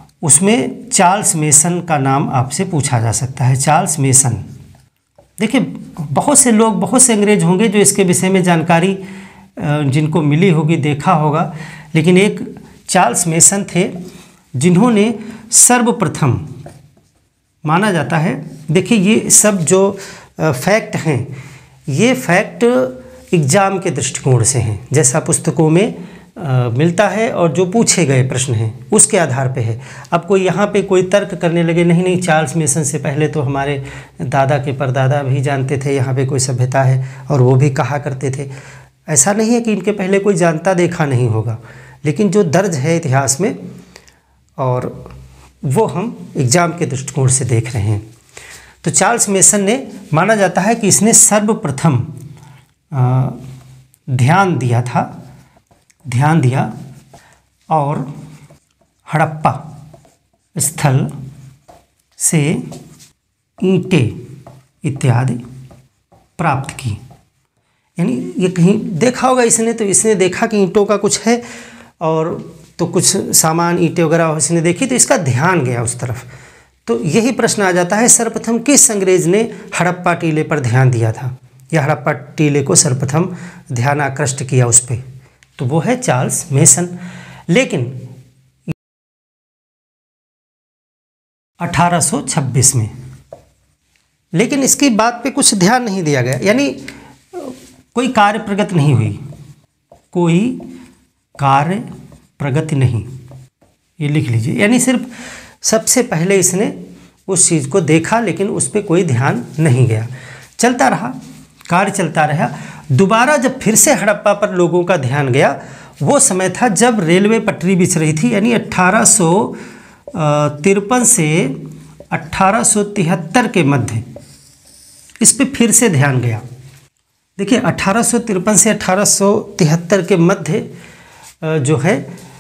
[SPEAKER 1] उसमें चार्ल्स मेसन का नाम आपसे पूछा जा सकता है। चार्ल्स मेसन, देखिए बहुत से लोग, बहुत से अंग्रेज होंगे जो इसके विषय में जानकारी जिनको मिली होगी, देखा होगा, लेकिन एक चार्ल्स मेसन थे जिन्होंने सर्वप्रथम माना जाता है। देखिए ये सब जो फैक्ट हैं ये फैक्ट एग्ज़ाम के दृष्टिकोण से हैं, जैसा पुस्तकों में आ, मिलता है और जो पूछे गए प्रश्न हैं उसके आधार पे है। अब कोई यहाँ पे कोई तर्क करने लगे नहीं नहीं चार्ल्स मेसन से पहले तो हमारे दादा के परदादा भी जानते थे यहाँ पे कोई सभ्यता है और वो भी कहा करते थे, ऐसा नहीं है कि इनके पहले कोई जानता देखा नहीं होगा, लेकिन जो दर्ज है इतिहास में और वो हम एग्ज़ाम के दृष्टिकोण से देख रहे हैं। तो चार्ल्स मेसन ने, माना जाता है कि इसने सर्वप्रथम ध्यान दिया था ध्यान दिया और हड़प्पा स्थल से ईंटें इत्यादि प्राप्त की। यानी ये कहीं देखा होगा इसने, तो इसने देखा कि ईंटों का कुछ है और तो कुछ सामान ईंटें वगैरह इसने देखी, तो इसका ध्यान गया उस तरफ। तो यही प्रश्न आ जाता है, सर्वप्रथम किस अंग्रेज ने हड़प्पा टीले पर ध्यान दिया था या हड़प्पा टीले को सर्वप्रथम ध्यान आकृष्ट किया उस पर? तो वो है चार्ल्स मेसन। लेकिन अठारह सौ छब्बीस में, लेकिन इसकी बात पे कुछ ध्यान नहीं दिया गया, यानी कोई कार्य प्रगति नहीं हुई, कोई कार्य प्रगति नहीं, ये लिख लीजिए। यानी सिर्फ सबसे पहले इसने उस चीज़ को देखा लेकिन उस पर कोई ध्यान नहीं गया, चलता रहा, कार्य चलता रहा। दोबारा जब फिर से हड़प्पा पर लोगों का ध्यान गया, वो समय था जब रेलवे पटरी बिछ रही थी, यानी अट्ठारह सौ तिरपन से अट्ठारह सौ तिहत्तर के मध्य इस पे फिर से ध्यान गया। देखिए अट्ठारह सौ तिरपन से अट्ठारह सौ तिहत्तर के मध्य जो है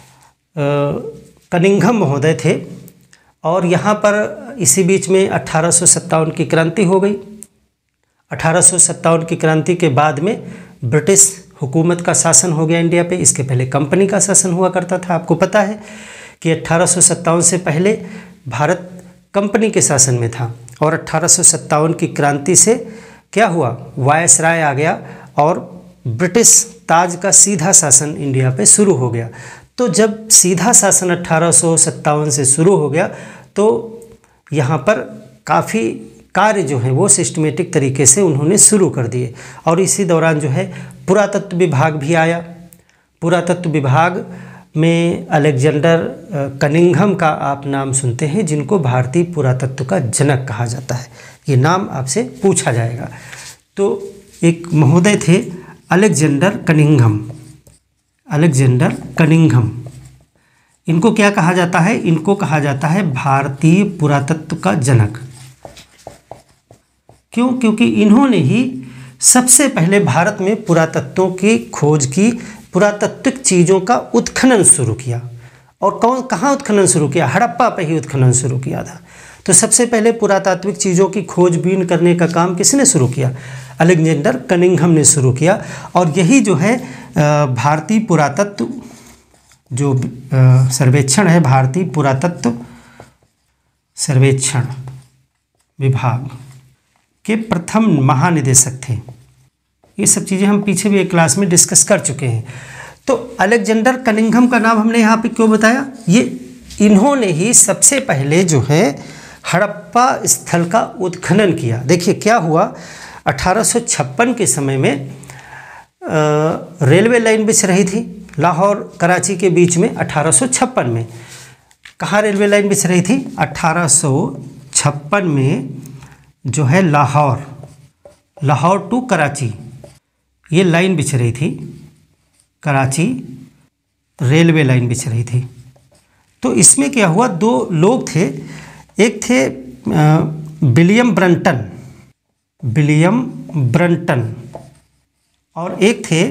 [SPEAKER 1] कनिंघम महोदय थे, और यहाँ पर इसी बीच में अट्ठारह सौ सत्तावन की क्रांति हो गई। अट्ठारह सौ सत्तावन की क्रांति के बाद में ब्रिटिश हुकूमत का शासन हो गया इंडिया पे। इसके पहले कंपनी का शासन हुआ करता था। आपको पता है कि अट्ठारह सौ सत्तावन से पहले भारत कंपनी के शासन में था, और अट्ठारह सौ सत्तावन की क्रांति से क्या हुआ, वायसराय आ गया और ब्रिटिश ताज का सीधा शासन इंडिया पे शुरू हो गया। तो जब सीधा शासन अट्ठारह सौ सत्तावन से शुरू हो गया, तो यहाँ पर काफ़ी कार्य जो है वो सिस्टमेटिक तरीके से उन्होंने शुरू कर दिए। और इसी दौरान जो है पुरातत्व विभाग भी आया। पुरातत्व विभाग में अलेक्जेंडर कनिंघम का आप नाम सुनते हैं, जिनको भारतीय पुरातत्व का जनक कहा जाता है। ये नाम आपसे पूछा जाएगा। तो एक महोदय थे अलेक्जेंडर कनिंघम, अलेक्जेंडर कनिंघम। इनको क्या कहा जाता है? इनको कहा जाता है भारतीय पुरातत्व का जनक। क्यों? क्योंकि इन्होंने ही सबसे पहले भारत में पुरातत्वों की खोज की, पुरातात्विक चीज़ों का उत्खनन शुरू किया। और कौन कहाँ उत्खनन शुरू किया? हड़प्पा पे ही उत्खनन शुरू किया था। तो सबसे पहले पुरातात्विक चीज़ों की खोजबीन करने का काम किसने शुरू किया? अलेक्जेंडर कनिंघम ने शुरू किया। और यही जो है भारतीय पुरातत्व जो सर्वेक्षण है, भारतीय पुरातत्व सर्वेक्षण विभाग के प्रथम महानिदेशक थे। ये सब चीज़ें हम पीछे भी एक क्लास में डिस्कस कर चुके हैं। तो अलेक्जेंडर कनिंघम का नाम हमने यहाँ पे क्यों बताया? ये इन्होंने ही सबसे पहले जो है हड़प्पा स्थल का उत्खनन किया। देखिए क्या हुआ, अठारह सौ छप्पन के समय में आ, रेलवे लाइन बिछ रही थी लाहौर कराची के बीच में। अठारह सौ छप्पन में कहाँ रेलवे लाइन बिछ रही थी? अठारह सौ छप्पन में जो है लाहौर लाहौर टू कराची ये लाइन बिछ रही थी, कराची रेलवे लाइन बिछ रही थी। तो इसमें क्या हुआ, दो लोग थे, एक थे विलियम ब्रंटन विलियम ब्रंटन और एक थे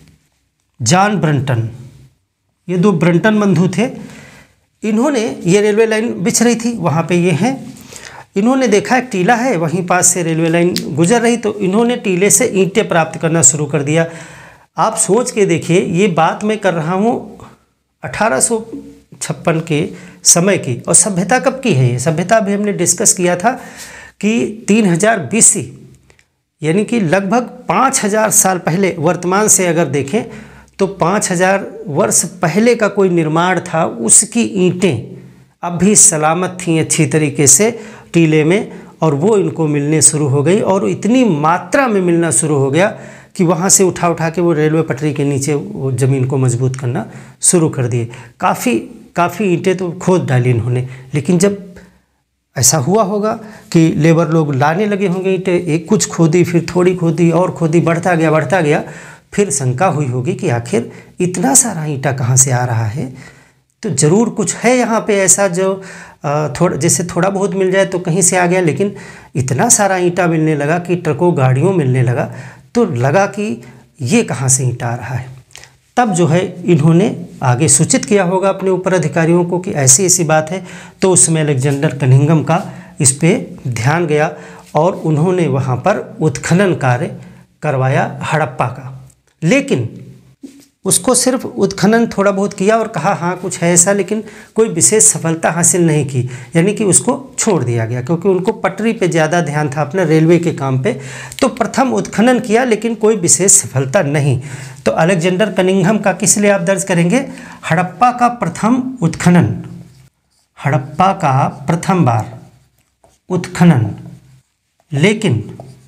[SPEAKER 1] जॉन ब्रंटन। ये दो ब्रंटन बंधु थे। इन्होंने, ये रेलवे लाइन बिछ रही थी, वहाँ पे ये हैं। इन्होंने देखा एक टीला है, वहीं पास से रेलवे लाइन गुजर रही, तो इन्होंने टीले से ईंटें प्राप्त करना शुरू कर दिया। आप सोच के देखिए, ये बात मैं कर रहा हूँ अठारह सौ छप्पन के समय की। और सभ्यता कब की है? ये सभ्यता भी हमने डिस्कस किया था कि तीन हज़ार बीसी यानी कि लगभग पाँच हज़ार साल पहले, वर्तमान से अगर देखें तो पाँच हज़ार वर्ष पहले का कोई निर्माण था, उसकी ईंटें अब भी सलामत थीं अच्छी तरीके से टीले में, और वो इनको मिलने शुरू हो गई। और इतनी मात्रा में मिलना शुरू हो गया कि वहाँ से उठा उठा के वो रेलवे पटरी के नीचे वो ज़मीन को मजबूत करना शुरू कर दिए। काफ़ी काफ़ी ईंटें तो खोद डाली इन्होंने। लेकिन जब ऐसा हुआ होगा कि लेबर लोग लाने लगे होंगे ईंटें, एक कुछ खोदी, फिर थोड़ी खोदी और खोदी, बढ़ता गया बढ़ता गया, फिर शंका हुई होगी कि आखिर इतना सारा ईंटा कहाँ से आ रहा है। तो ज़रूर कुछ है यहाँ पे ऐसा जो थोड़ा, जैसे थोड़ा बहुत मिल जाए तो कहीं से आ गया, लेकिन इतना सारा ईंटा मिलने लगा कि ट्रकों गाड़ियों मिलने लगा, तो लगा कि ये कहाँ से ईंट आ रहा है। तब जो है इन्होंने आगे सूचित किया होगा अपने ऊपर अधिकारियों को कि ऐसी ऐसी बात है। तो उसमें अलेक्जेंडर कनिंघम का इस पे ध्यान गया और उन्होंने वहाँ पर उत्खनन कार्य करवाया हड़प्पा का। लेकिन उसको सिर्फ उत्खनन थोड़ा बहुत किया और कहा हाँ कुछ है ऐसा, लेकिन कोई विशेष सफलता हासिल नहीं की, यानी कि उसको छोड़ दिया गया क्योंकि उनको पटरी पे ज़्यादा ध्यान था अपने रेलवे के काम पे। तो प्रथम उत्खनन किया लेकिन कोई विशेष सफलता नहीं। तो अलेक्जेंडर कनिंघम का किस लिए आप दर्ज करेंगे, हड़प्पा का प्रथम उत्खनन, हड़प्पा का प्रथम बार उत्खनन, लेकिन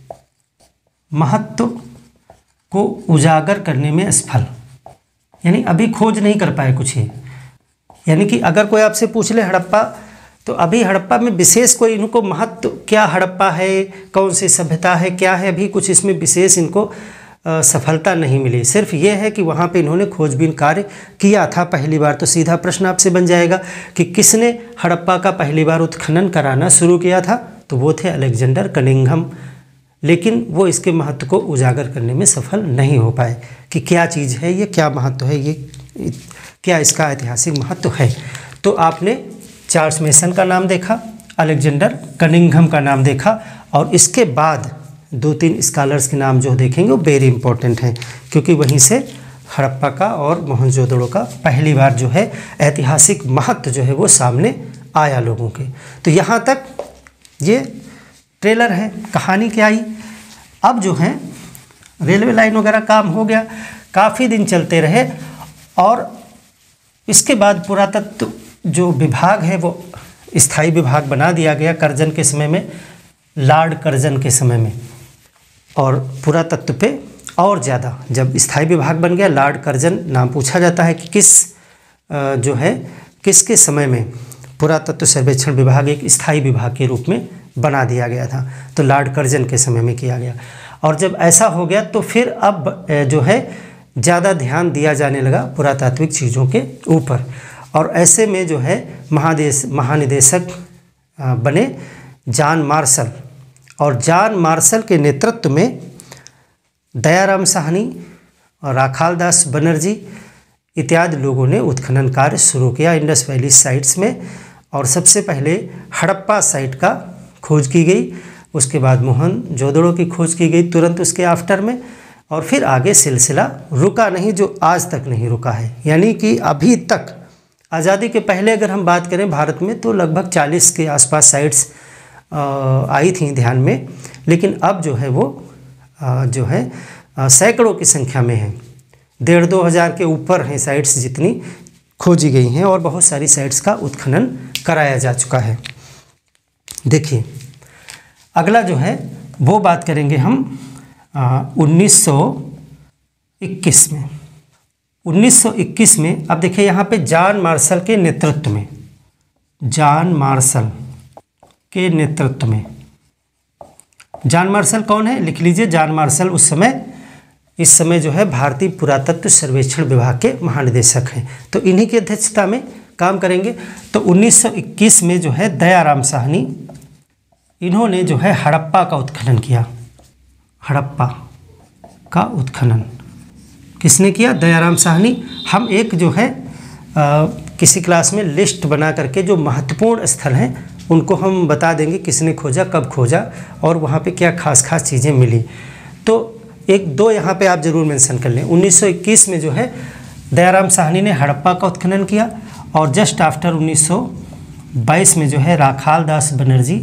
[SPEAKER 1] महत्व को उजागर करने में असफल, यानी अभी खोज नहीं कर पाए कुछ ही। यानी कि अगर कोई आपसे पूछ ले हड़प्पा, तो अभी हड़प्पा में विशेष कोई इनको महत्व, क्या हड़प्पा है, कौन सी सभ्यता है, क्या है, अभी कुछ इसमें विशेष इनको आ, सफलता नहीं मिली। सिर्फ ये है कि वहाँ पे इन्होंने खोजबीन कार्य किया था पहली बार। तो सीधा प्रश्न आपसे बन जाएगा कि किसने हड़प्पा का पहली बार उत्खनन कराना शुरू किया था, तो वो थे अलेक्जेंडर कनिंघम। लेकिन वो इसके महत्व को उजागर करने में सफल नहीं हो पाए कि क्या चीज़ है ये, क्या महत्व है ये, क्या इसका ऐतिहासिक महत्व है। तो आपने चार्ल्स मेसन का नाम देखा, अलेक्जेंडर कनिंघम का नाम देखा, और इसके बाद दो तीन स्कॉलर्स के नाम जो देखेंगे वो वेरी इंपॉर्टेंट हैं, क्योंकि वहीं से हड़प्पा का और मोहनजोदड़ो का पहली बार जो है ऐतिहासिक महत्व जो है वो सामने आया लोगों के। तो यहाँ तक ये ट्रेलर है, कहानी क्या आई। अब जो है रेलवे लाइन वगैरह काम हो गया, काफ़ी दिन चलते रहे, और इसके बाद पुरातत्व जो विभाग है वो स्थायी विभाग बना दिया गया कर्जन के समय में, लॉर्ड कर्जन के समय में। और पुरातत्व पे और ज़्यादा जब स्थायी विभाग बन गया, लॉर्ड कर्जन नाम पूछा जाता है कि किस जो है किसके समय में पुरातत्व सर्वेक्षण विभाग एक स्थायी विभाग के रूप में बना दिया गया था। तो लॉर्ड कर्जन के समय में किया गया। और जब ऐसा हो गया तो फिर अब जो है ज़्यादा ध्यान दिया जाने लगा पुरातात्विक चीज़ों के ऊपर। और ऐसे में जो है महादेश महानिदेशक बने जॉन मार्शल, और जॉन मार्शल के नेतृत्व में दयाराम साहनी और राखाल दास बनर्जी इत्यादि लोगों ने उत्खनन कार्य शुरू किया इंडस वैली साइट्स में। और सबसे पहले हड़प्पा साइट का खोज की गई, उसके बाद मोहनजोदड़ो की खोज की गई तुरंत उसके आफ्टर में, और फिर आगे सिलसिला रुका नहीं, जो आज तक नहीं रुका है। यानी कि अभी तक आज़ादी के पहले अगर हम बात करें भारत में तो लगभग चालीस के आसपास साइट्स आई थी ध्यान में, लेकिन अब जो है वो जो है सैकड़ों की संख्या में है, डेढ़ दो हज़ार के ऊपर हैं साइट्स जितनी खोजी गई हैं, और बहुत सारी साइट्स का उत्खनन कराया जा चुका है। देखिए अगला जो है वो बात करेंगे हम उन्नीस सौ इक्कीस में। उन्नीस सौ इक्कीस में अब देखिए यहाँ पे जॉन मार्शल के नेतृत्व में, जॉन मार्शल के नेतृत्व में, जॉन मार्शल कौन है लिख लीजिए। जॉन मार्शल उस समय इस समय जो है भारतीय पुरातत्व सर्वेक्षण विभाग के महानिदेशक हैं, तो इन्हीं की अध्यक्षता में काम करेंगे। तो उन्नीस सौ इक्कीस में जो है दयाराम साहनी, इन्होंने जो है हड़प्पा का उत्खनन किया। हड़प्पा का उत्खनन किसने किया? दयाराम साहनी। हम एक जो है आ, किसी क्लास में लिस्ट बना करके जो महत्वपूर्ण स्थल हैं उनको हम बता देंगे किसने खोजा, कब खोजा, और वहाँ पे क्या खास खास चीज़ें मिली। तो एक दो यहाँ पे आप ज़रूर मेंशन कर लें। उन्नीस सौ इक्कीस में जो है दयाराम साहनी ने हड़प्पा का उत्खनन किया, और जस्ट आफ्टर उन्नीस सौ बाईस में जो है राखाल दास बनर्जी,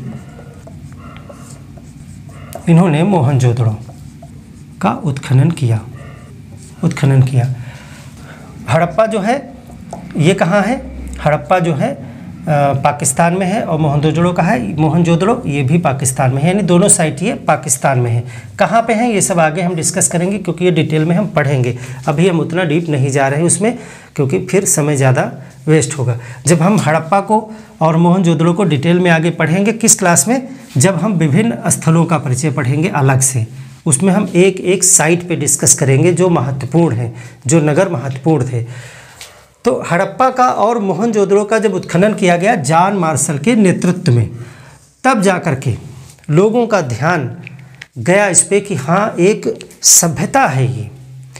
[SPEAKER 1] इन्होंने मोहनजोदड़ो का उत्खनन किया उत्खनन किया हड़प्पा जो है ये कहाँ है? हड़प्पा जो है आ, पाकिस्तान में है, और मोहनजोदड़ो का है, मोहनजोदड़ो ये भी पाकिस्तान में है, यानी दोनों साइट ये पाकिस्तान में है। कहाँ पे हैं ये सब आगे हम डिस्कस करेंगे, क्योंकि ये डिटेल में हम पढ़ेंगे। अभी हम उतना डीप नहीं जा रहे हैं उसमें, क्योंकि फिर समय ज़्यादा वेस्ट होगा। जब हम हड़प्पा को और मोहनजोदड़ो को डिटेल में आगे पढ़ेंगे, किस क्लास में? जब हम विभिन्न स्थलों का परिचय पढ़ेंगे अलग से, उसमें हम एक एक साइट पे डिस्कस करेंगे जो महत्वपूर्ण हैं, जो नगर महत्वपूर्ण थे। तो हड़प्पा का और मोहनजोदड़ो का जब उत्खनन किया गया जॉन मार्शल के नेतृत्व में, तब जा कर के लोगों का ध्यान गया इस पे कि हाँ एक सभ्यता है ये,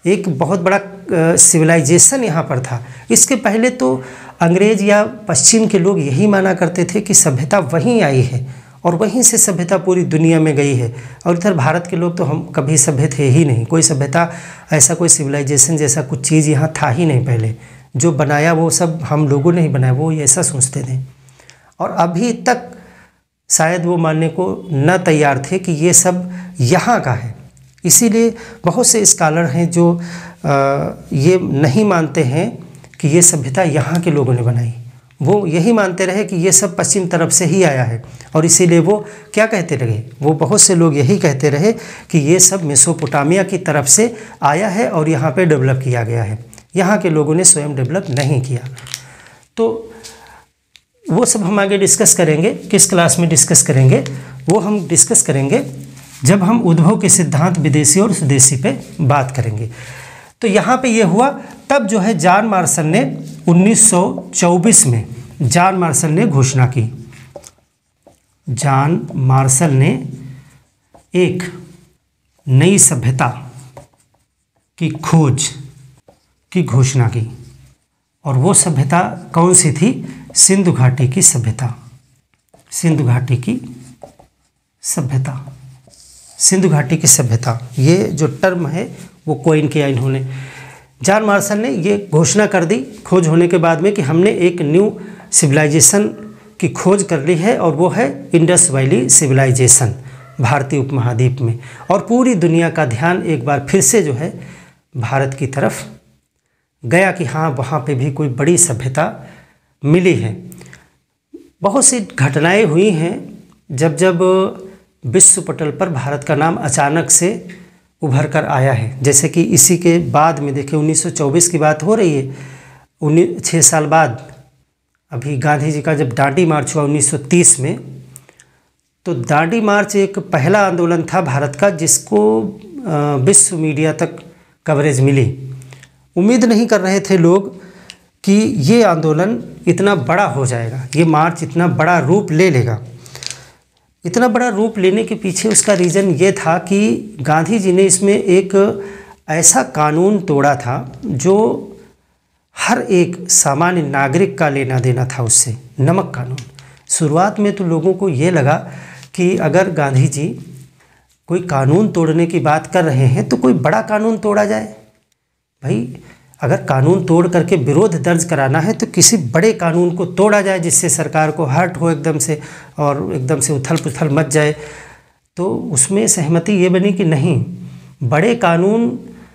[SPEAKER 1] एक बहुत बड़ा सिविलाइजेशन यहाँ पर था। इसके पहले तो अंग्रेज या पश्चिम के लोग यही माना करते थे कि सभ्यता वहीं आई है और वहीं से सभ्यता पूरी दुनिया में गई है। और इधर भारत के लोग तो हम कभी सभ्य थे ही नहीं, कोई सभ्यता ऐसा कोई सिविलाइजेशन जैसा कुछ चीज़ यहाँ था ही नहीं। पहले जो बनाया वो सब हम लोगों ने ही बनाया, वो ऐसा सोचते थे। और अभी तक शायद वो मानने को न तैयार थे कि ये सब यहाँ का है। इसीलिए बहुत से स्कॉलर हैं जो आ, ये नहीं मानते हैं कि ये सभ्यता यहाँ के लोगों ने बनाई। वो यही मानते रहे कि ये सब पश्चिम तरफ से ही आया है। और इसीलिए वो क्या कहते रहे, वो बहुत से लोग यही कहते रहे कि ये सब मेसोपोटामिया की तरफ से आया है और यहाँ पे डेवलप किया गया है। यहाँ के लोगों ने स्वयं डेवलप नहीं किया। तो वो सब हम आगे डिस्कस करेंगे। किस क्लास में डिस्कस करेंगे, वो हम डिस्कस करेंगे जब हम उद्भव के सिद्धांत विदेशी और स्वदेशी पे बात करेंगे। तो यहाँ पे ये हुआ, तब जो है जॉन मार्शल ने उन्नीस सौ चौबीस में जॉन मार्शल ने घोषणा की। जॉन मार्शल ने एक नई सभ्यता की खोज की घोषणा की। और वो सभ्यता कौन सी थी? सिंधु घाटी की सभ्यता। सिंधु घाटी की सभ्यता सिंधु घाटी की सभ्यता ये जो टर्म है वो कोइन किया इन्होंने। जॉन मार्शल ने ये घोषणा कर दी खोज होने के बाद में कि हमने एक न्यू सिविलाइजेशन की खोज कर ली है और वो है इंडस वैली सिविलाइजेशन भारतीय उपमहाद्वीप में। और पूरी दुनिया का ध्यान एक बार फिर से जो है भारत की तरफ गया कि हाँ, वहाँ पे भी कोई बड़ी सभ्यता मिली है। बहुत सी घटनाएं हुई हैं जब जब विश्व पटल पर भारत का नाम अचानक से उभर कर आया है। जैसे कि इसी के बाद में देखिए उन्नीस सौ चौबीस की बात हो रही है, उन्नीस छः साल बाद अभी गांधी जी का जब दांडी मार्च हुआ उन्नीस सौ तीस में, तो दांडी मार्च एक पहला आंदोलन था भारत का जिसको विश्व मीडिया तक कवरेज मिली। उम्मीद नहीं कर रहे थे लोग कि ये आंदोलन इतना बड़ा हो जाएगा, ये मार्च इतना बड़ा रूप ले लेगा। इतना बड़ा रूप लेने के पीछे उसका रीज़न ये था कि गांधी जी ने इसमें एक ऐसा कानून तोड़ा था जो हर एक सामान्य नागरिक का लेना देना था उससे, नमक कानून। शुरुआत में तो लोगों को ये लगा कि अगर गांधी जी कोई कानून तोड़ने की बात कर रहे हैं तो कोई बड़ा कानून तोड़ा जाए। भाई अगर कानून तोड़ करके विरोध दर्ज कराना है तो किसी बड़े कानून को तोड़ा जाए जिससे सरकार को हर्ट हो एकदम से और एकदम से उथल पुथल मच जाए। तो उसमें सहमति ये बनी कि नहीं, बड़े कानून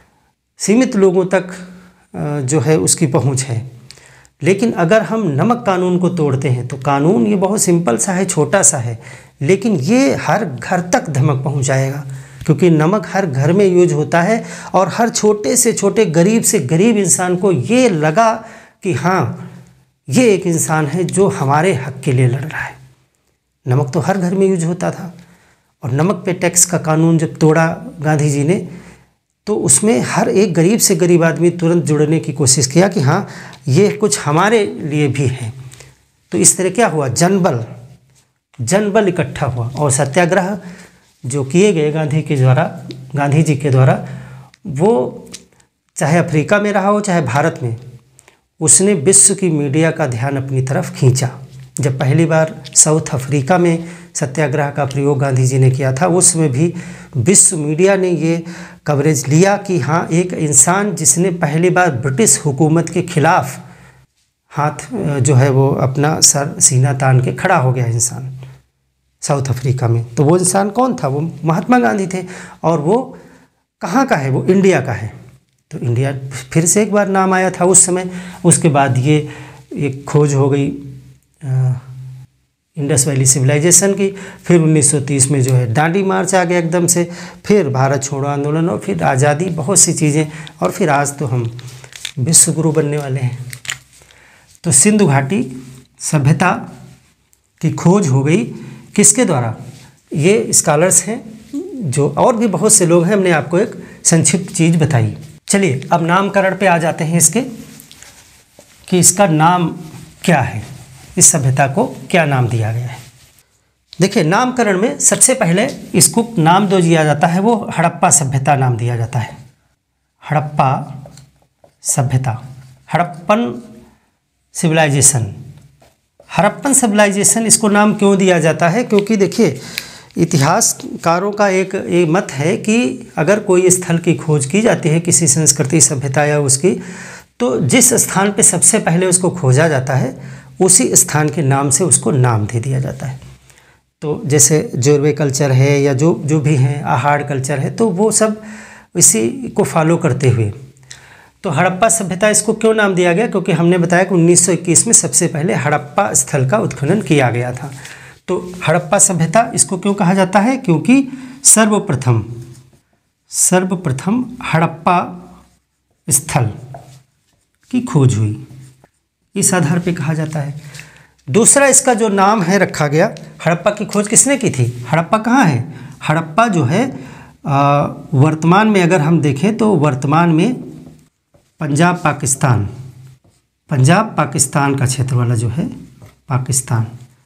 [SPEAKER 1] सीमित लोगों तक जो है उसकी पहुंच है। लेकिन अगर हम नमक कानून को तोड़ते हैं तो कानून ये बहुत सिंपल सा है, छोटा सा है, लेकिन ये हर घर तक धमक पहुंचाएगा क्योंकि नमक हर घर में यूज होता है। और हर छोटे से छोटे गरीब से गरीब इंसान को ये लगा कि हाँ, ये एक इंसान है जो हमारे हक के लिए लड़ रहा है। नमक तो हर घर में यूज होता था और नमक पे टैक्स का कानून जब तोड़ा गांधी जी ने तो उसमें हर एक गरीब से गरीब आदमी तुरंत जुड़ने की कोशिश किया कि हाँ, ये कुछ हमारे लिए भी है। तो इस तरह क्या हुआ, जनबल जनबल इकट्ठा हुआ और सत्याग्रह जो किए गए गांधी के द्वारा गांधी जी के द्वारा, वो चाहे अफ्रीका में रहा हो चाहे भारत में, उसने विश्व की मीडिया का ध्यान अपनी तरफ खींचा। जब पहली बार साउथ अफ्रीका में सत्याग्रह का प्रयोग गांधी जी ने किया था उस समय भी विश्व मीडिया ने ये कवरेज लिया कि हाँ, एक इंसान जिसने पहली बार ब्रिटिश हुकूमत के खिलाफ हाथ जो है वो अपना सर सीना तान के खड़ा हो गया इंसान साउथ अफ्रीका में। तो वो इंसान कौन था? वो महात्मा गांधी थे। और वो कहाँ का है? वो इंडिया का है। तो इंडिया फिर से एक बार नाम आया था उस समय। उसके बाद ये एक खोज हो गई इंडस वैली सिविलाइजेशन की। फिर उन्नीस सौ तीस में जो है दांडी मार्च आ गया एकदम से, फिर भारत छोड़ो आंदोलन और फिर आज़ादी, बहुत सी चीज़ें, और फिर आज तो हम विश्व गुरु बनने वाले हैं। तो सिंधु घाटी सभ्यता की खोज हो गई किसके द्वारा? ये स्कॉलर्स हैं जो, और भी बहुत से लोग हैं। हमने आपको एक संक्षिप्त चीज़ बताई। चलिए अब नामकरण पे आ जाते हैं इसके, कि इसका नाम क्या है, इस सभ्यता को क्या नाम दिया गया है। देखिए नामकरण में सबसे पहले इसको नाम जो दिया जाता है वो हड़प्पा सभ्यता नाम दिया जाता है। हड़प्पा सभ्यता, हड़प्पन सिविलाइजेशन। हड़प्पन सिविलाइजेशन इसको नाम क्यों दिया जाता है? क्योंकि देखिए इतिहासकारों का एक ये मत है कि अगर कोई स्थल की खोज की जाती है किसी संस्कृति सभ्यता या उसकी, तो जिस स्थान पे सबसे पहले उसको खोजा जाता है उसी स्थान के नाम से उसको नाम दे दिया जाता है। तो जैसे जोरवे कल्चर है या जो जो भी हैं, आहाड़ कल्चर है, तो वो सब इसी को फॉलो करते हुए। तो हड़प्पा सभ्यता इसको क्यों नाम दिया गया? क्योंकि हमने बताया कि उन्नीस सौ इक्कीस में सबसे पहले हड़प्पा स्थल का उत्खनन किया गया था। तो हड़प्पा सभ्यता इसको क्यों कहा जाता है? क्योंकि सर्वप्रथम सर्वप्रथम हड़प्पा स्थल की खोज हुई, इस आधार पे कहा जाता है। दूसरा इसका जो नाम है रखा गया, हड़प्पा की खोज किसने की थी? हड़प्पा कहाँ है? हड़प्पा जो है आ, वर्तमान में अगर हम देखें तो वर्तमान में पंजाब पाकिस्तान पंजाब पाकिस्तान का क्षेत्र वाला जो है पाकिस्तान,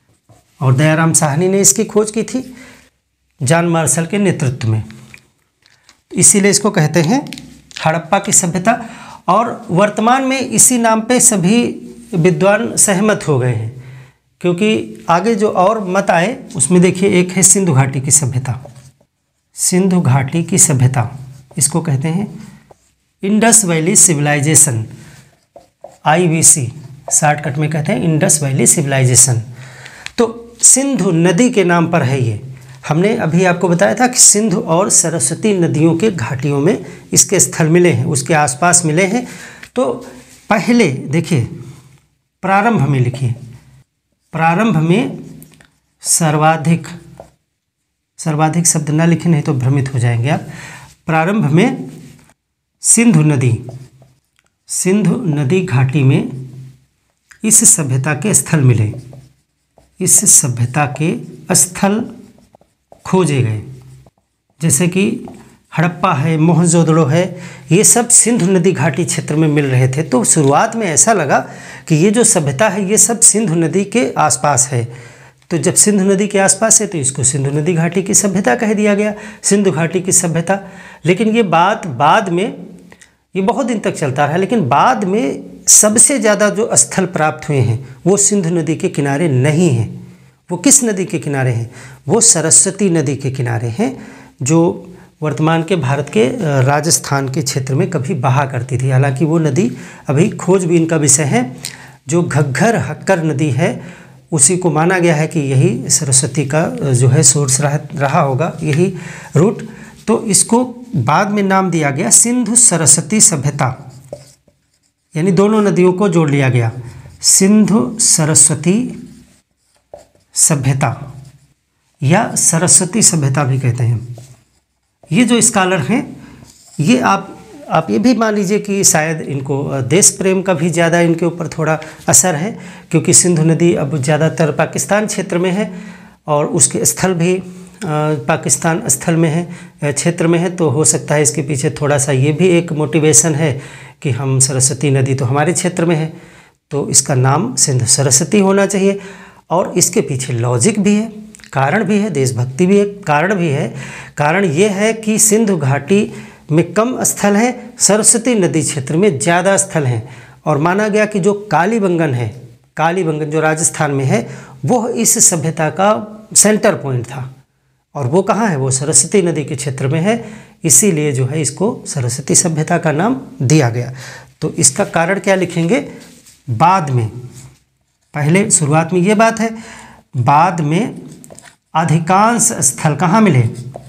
[SPEAKER 1] और दयाराम साहनी ने इसकी खोज की थी जॉन मार्शल के नेतृत्व में, इसीलिए इसको कहते हैं हड़प्पा की सभ्यता। और वर्तमान में इसी नाम पे सभी विद्वान सहमत हो गए हैं, क्योंकि आगे जो और मत आए उसमें देखिए एक है सिंधु घाटी की सभ्यता। सिंधु घाटी की सभ्यता इसको कहते हैं Indus valley civilization, I V C shortcut में कहते हैं इंडस वैली सिविलाइजेशन। तो सिंधु नदी के नाम पर है ये। हमने अभी आपको बताया था कि सिंधु और सरस्वती नदियों के घाटियों में इसके स्थल मिले हैं, उसके आसपास मिले हैं। तो पहले देखिए प्रारंभ में लिखिए, प्रारंभ में सर्वाधिक, सर्वाधिक शब्द ना लिखें नहीं तो भ्रमित हो जाएंगे आप। प्रारंभ में सिंधु नदी सिंधु नदी घाटी में इस सभ्यता के स्थल मिले, इस सभ्यता के स्थल खोजे गए। जैसे कि हड़प्पा है, मोहनजोदड़ो है, ये सब सिंधु नदी घाटी क्षेत्र में मिल रहे थे। तो शुरुआत में ऐसा लगा कि ये जो सभ्यता है ये सब सिंधु नदी के आसपास है। तो जब सिंधु नदी के आसपास है तो इसको सिंधु नदी घाटी की सभ्यता कह दिया गया, सिंधु घाटी की सभ्यता। लेकिन ये बात बाद में, ये बहुत दिन तक चलता रहा, लेकिन बाद में सबसे ज़्यादा जो स्थल प्राप्त हुए हैं वो सिंधु नदी के किनारे नहीं हैं। वो किस नदी के किनारे हैं? वो सरस्वती नदी के किनारे हैं, जो वर्तमान के भारत के राजस्थान के क्षेत्र में कभी बहा करती थी। हालांकि वो नदी अभी खोजबीन का विषय है। जो घग्घर हक्कर नदी है उसी को माना गया है कि यही सरस्वती का जो है सोर्स रहा, रहा होगा, यही रूट। तो इसको बाद में नाम दिया गया सिंधु सरस्वती सभ्यता, यानी दोनों नदियों को जोड़ लिया गया, सिंधु सरस्वती सभ्यता या सरस्वती सभ्यता भी कहते हैं। ये जो स्कॉलर हैं ये आप आप ये भी मान लीजिए कि शायद इनको देश प्रेम का भी ज़्यादा इनके ऊपर थोड़ा असर है, क्योंकि सिंधु नदी अब ज़्यादातर पाकिस्तान क्षेत्र में है और उसके स्थल भी पाकिस्तान स्थल में है, क्षेत्र में है। तो हो सकता है इसके पीछे थोड़ा सा ये भी एक मोटिवेशन है कि हम सरस्वती नदी तो हमारे क्षेत्र में है तो इसका नाम सिंधु सरस्वती होना चाहिए। और इसके पीछे लॉजिक भी है, कारण भी है, देशभक्ति भी है, कारण भी है। कारण ये है कि सिंधु घाटी में कम स्थल हैं, सरस्वती नदी क्षेत्र में ज़्यादा स्थल हैं। और माना गया कि जो कालीबंगन है, कालीबंगन जो राजस्थान में है, वो इस सभ्यता का सेंटर पॉइंट था। और वो कहाँ है? वो सरस्वती नदी के क्षेत्र में है। इसीलिए जो है इसको सरस्वती सभ्यता का नाम दिया गया। तो इसका कारण क्या लिखेंगे बाद में? पहले शुरुआत में ये बात है, बाद में अधिकांश स्थल कहाँ मिले?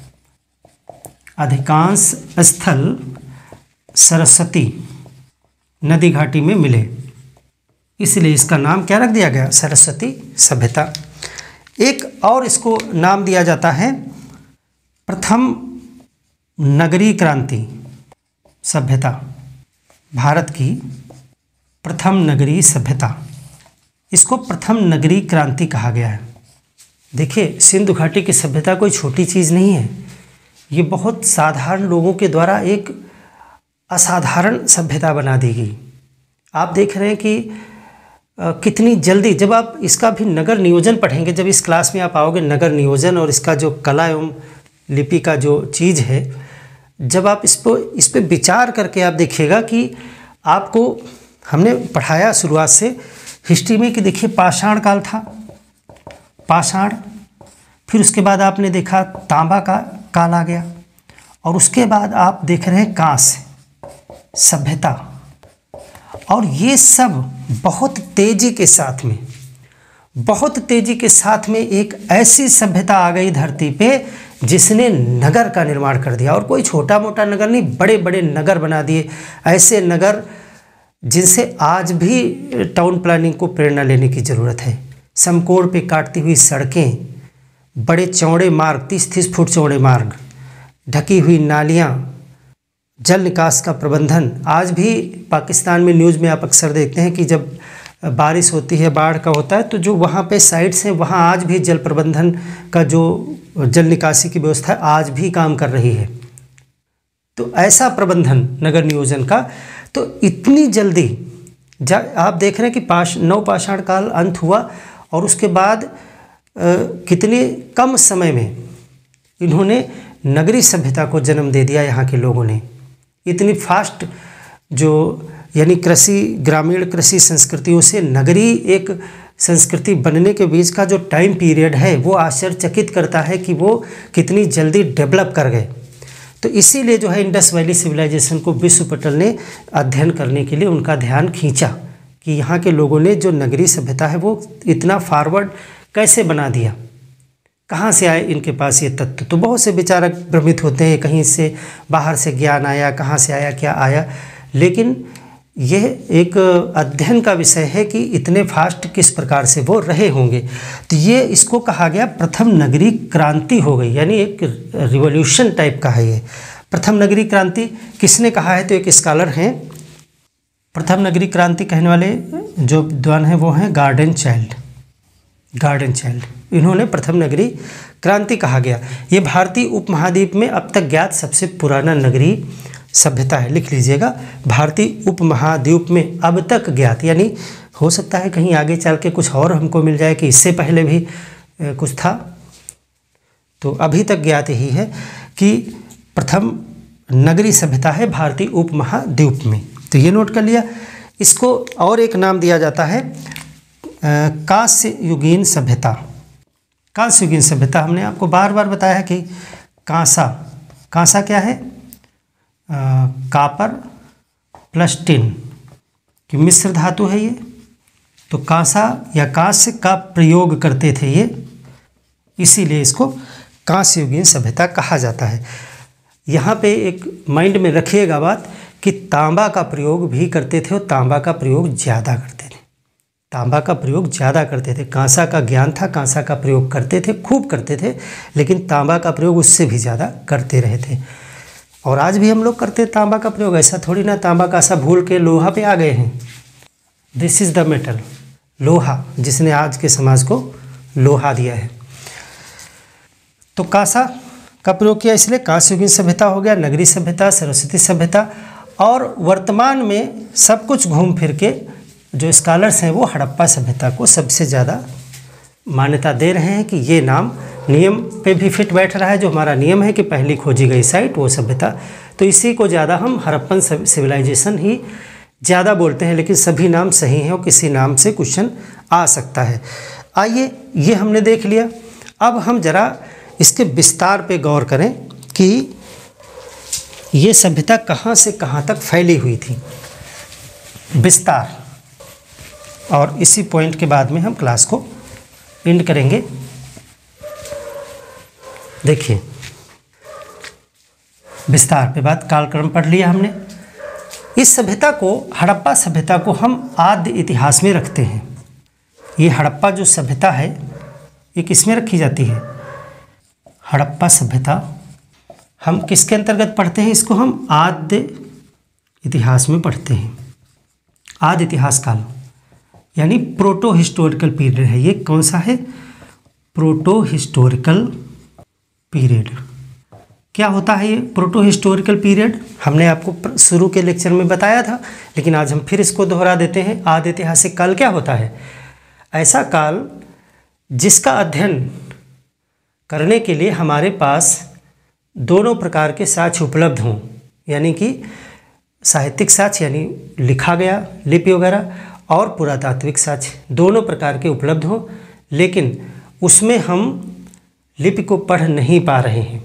[SPEAKER 1] अधिकांश स्थल सरस्वती नदी घाटी में मिले, इसलिए इसका नाम क्या रख दिया गया? सरस्वती सभ्यता। एक और इसको नाम दिया जाता है प्रथम नगरीय क्रांति सभ्यता, भारत की प्रथम नगरीय सभ्यता। इसको प्रथम नगरीय क्रांति कहा गया है। देखिए सिंधु घाटी की सभ्यता कोई छोटी चीज़ नहीं है, ये बहुत साधारण लोगों के द्वारा एक असाधारण सभ्यता बना दी गई। आप देख रहे हैं कि आ, कितनी जल्दी, जब आप इसका भी नगर नियोजन पढ़ेंगे, जब इस क्लास में आप आओगे, नगर नियोजन और इसका जो कला एवं लिपि का जो चीज़ है, जब आप इस पर इस पे विचार करके आप देखिएगा कि आपको हमने पढ़ाया शुरुआत से हिस्ट्री में कि देखिए पाषाण काल था, पाषाण, फिर उसके बाद आपने देखा तांबा का काल आ गया, और उसके बाद आप देख रहे हैं कांस्य सभ्यता, और ये सब बहुत तेजी के साथ में बहुत तेजी के साथ में एक ऐसी सभ्यता आ गई धरती पे जिसने नगर का निर्माण कर दिया, और कोई छोटा मोटा नगर नहीं, बड़े बड़े नगर बना दिए, ऐसे नगर जिनसे आज भी टाउन प्लानिंग को प्रेरणा लेने की ज़रूरत है। समकोण पे काटती हुई सड़कें, बड़े चौड़े मार्ग, तीस तीस फुट चौड़े मार्ग, ढकी हुई नालियाँ, जल निकास का प्रबंधन। आज भी पाकिस्तान में न्यूज़ में आप अक्सर देखते हैं कि जब बारिश होती है, बाढ़ का होता है, तो जो वहाँ पे साइट्स हैं वहाँ आज भी जल प्रबंधन का जो जल निकासी की व्यवस्था आज भी काम कर रही है। तो ऐसा प्रबंधन नगर नियोजन का, तो इतनी जल्दी जा आप देख रहे हैं कि पाष नवपाषाण काल अंत हुआ, और उसके बाद आ, कितने कम समय में इन्होंने नगरीय सभ्यता को जन्म दे दिया। यहाँ के लोगों ने इतनी फास्ट, जो यानी कृषि, ग्रामीण कृषि संस्कृतियों से नगरीय एक संस्कृति बनने के बीच का जो टाइम पीरियड है वो आश्चर्यचकित करता है कि वो कितनी जल्दी डेवलप कर गए। तो इसीलिए जो है इंडस वैली सिविलाइजेशन को विश्व पटल ने अध्ययन करने के लिए उनका ध्यान खींचा कि यहाँ के लोगों ने जो नगरीय सभ्यता है वो इतना फॉरवर्ड कैसे बना दिया, कहाँ से आए इनके पास ये तत्व। तो बहुत से विचारक भ्रमित होते हैं, कहीं से बाहर से ज्ञान आया, कहाँ से आया, क्या आया, लेकिन यह एक अध्ययन का विषय है कि इतने फास्ट किस प्रकार से वो रहे होंगे। तो ये इसको कहा गया प्रथम नगरीय क्रांति हो गई, यानी एक रिवॉल्यूशन टाइप का है ये प्रथम नगरीय क्रांति। किसने कहा है? तो एक स्कॉलर हैं, प्रथम नगरीय क्रांति कहने वाले जो विद्वान हैं वो हैं गार्डन चाइल्ड। गार्डन चाइल्ड इन्होंने प्रथम नगरीय क्रांति कहा गया। ये भारतीय उपमहाद्वीप में अब तक ज्ञात सबसे पुराना नगरीय सभ्यता है। लिख लीजिएगा, भारतीय उपमहाद्वीप में अब तक ज्ञात, यानी हो सकता है कहीं आगे चल के कुछ और हमको मिल जाए कि इससे पहले भी कुछ था, तो अभी तक ज्ञात ही है कि प्रथम नगरीय सभ्यता है भारतीय उपमहाद्वीप में। तो ये नोट कर लिया। इसको और एक नाम दिया जाता है कांस्य युगीन सभ्यता। कांस्य युगीन सभ्यता हमने आपको बार बार बताया है कि कांसा, कांसा क्या है? आ, कापर प्लस टिन की मिश्र धातु है ये। तो कांसा या कांस्य का प्रयोग करते थे ये, इसीलिए इसको कांस्य युगीन सभ्यता कहा जाता है। यहाँ पे एक माइंड में रखिएगा बात कि तांबा का प्रयोग भी करते थे, और तांबा का प्रयोग ज़्यादा करते थे। तांबा का प्रयोग ज़्यादा करते थे। कांसा का ज्ञान था, कांसा का प्रयोग करते थे, खूब करते थे, लेकिन तांबा का प्रयोग उससे भी ज़्यादा करते रहे थे। और आज भी हम लोग करते हैं तांबा का प्रयोग, ऐसा थोड़ी ना तांबा कांसा भूल के लोहा पे आ गए हैं। दिस इज़ द मेटल, लोहा, जिसने आज के समाज को लोहा दिया है। तो कांसा का प्रयोग किया, इसलिए कांस्य युगीन सभ्यता हो गया, नगरीय सभ्यता, सरस्वती सभ्यता। और वर्तमान में सब कुछ घूम फिर के जो स्कॉलर्स हैं वो हड़प्पा सभ्यता को सबसे ज़्यादा मान्यता दे रहे हैं कि ये नाम नियम पे भी फिट बैठ रहा है। जो हमारा नियम है कि पहली खोजी गई साइट वो सभ्यता, तो इसी को ज़्यादा हम हड़प्पन सिविलाइजेशन ही ज़्यादा बोलते हैं, लेकिन सभी नाम सही हैं और किसी नाम से क्वेश्चन आ सकता है। आइए, ये हमने देख लिया। अब हम ज़रा इसके विस्तार पे गौर करें कि ये सभ्यता कहाँ से कहाँ तक फैली हुई थी, विस्तार। और इसी पॉइंट के बाद में हम क्लास को एंड करेंगे। देखिए, विस्तार पे बात, कालक्रम पढ़ लिया हमने। इस सभ्यता को, हड़प्पा सभ्यता को हम आद्य इतिहास में रखते हैं। ये हड़प्पा जो सभ्यता है ये किसमें रखी जाती है? हड़प्पा सभ्यता हम किसके अंतर्गत पढ़ते हैं? इसको हम आद्य इतिहास में पढ़ते हैं। आद्य इतिहास काल यानी प्रोटो हिस्टोरिकल पीरियड है। ये कौन सा है? Proto historical period. क्या होता है ये प्रोटो हिस्टोरिकल पीरियड? हमने आपको शुरू के लेक्चर में बताया था, लेकिन आज हम फिर इसको दोहरा देते हैं। आद्य ऐतिहासिक काल क्या होता है? ऐसा काल जिसका अध्ययन करने के लिए हमारे पास दोनों प्रकार के साक्ष्य उपलब्ध हों, यानी कि साहित्यिक साक्ष्य यानी लिखा गया लिपि वगैरह और पुरातात्विक साक्ष्य दोनों प्रकार के उपलब्ध हों, लेकिन उसमें हम लिपि को पढ़ नहीं पा रहे हैं।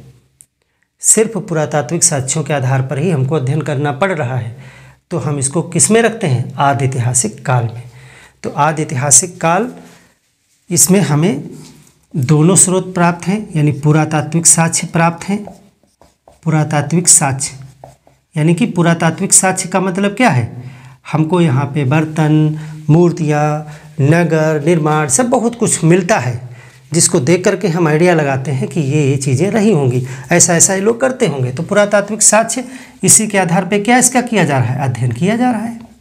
[SPEAKER 1] सिर्फ पुरातात्विक साक्ष्यों के आधार पर ही हमको अध्ययन करना पड़ रहा है, तो हम इसको किस में रखते हैं? आदि ऐतिहासिक काल में। तो आदि ऐतिहासिक काल, इसमें हमें दोनों स्रोत प्राप्त हैं, यानी पुरातात्विक साक्ष्य प्राप्त हैं। पुरातात्विक साक्ष्य यानी कि पुरातात्विक साक्ष्य का मतलब क्या है? हमको यहाँ पे बर्तन, मूर्तियाँ, नगर निर्माण सब बहुत कुछ मिलता है, जिसको देख करके हम आइडिया लगाते हैं कि ये ये चीज़ें रही होंगी, ऐसा ऐसा ये लोग करते होंगे। तो पुरातात्विक साक्ष्य, इसी के आधार पे क्या इसका किया जा रहा है? अध्ययन किया जा रहा है।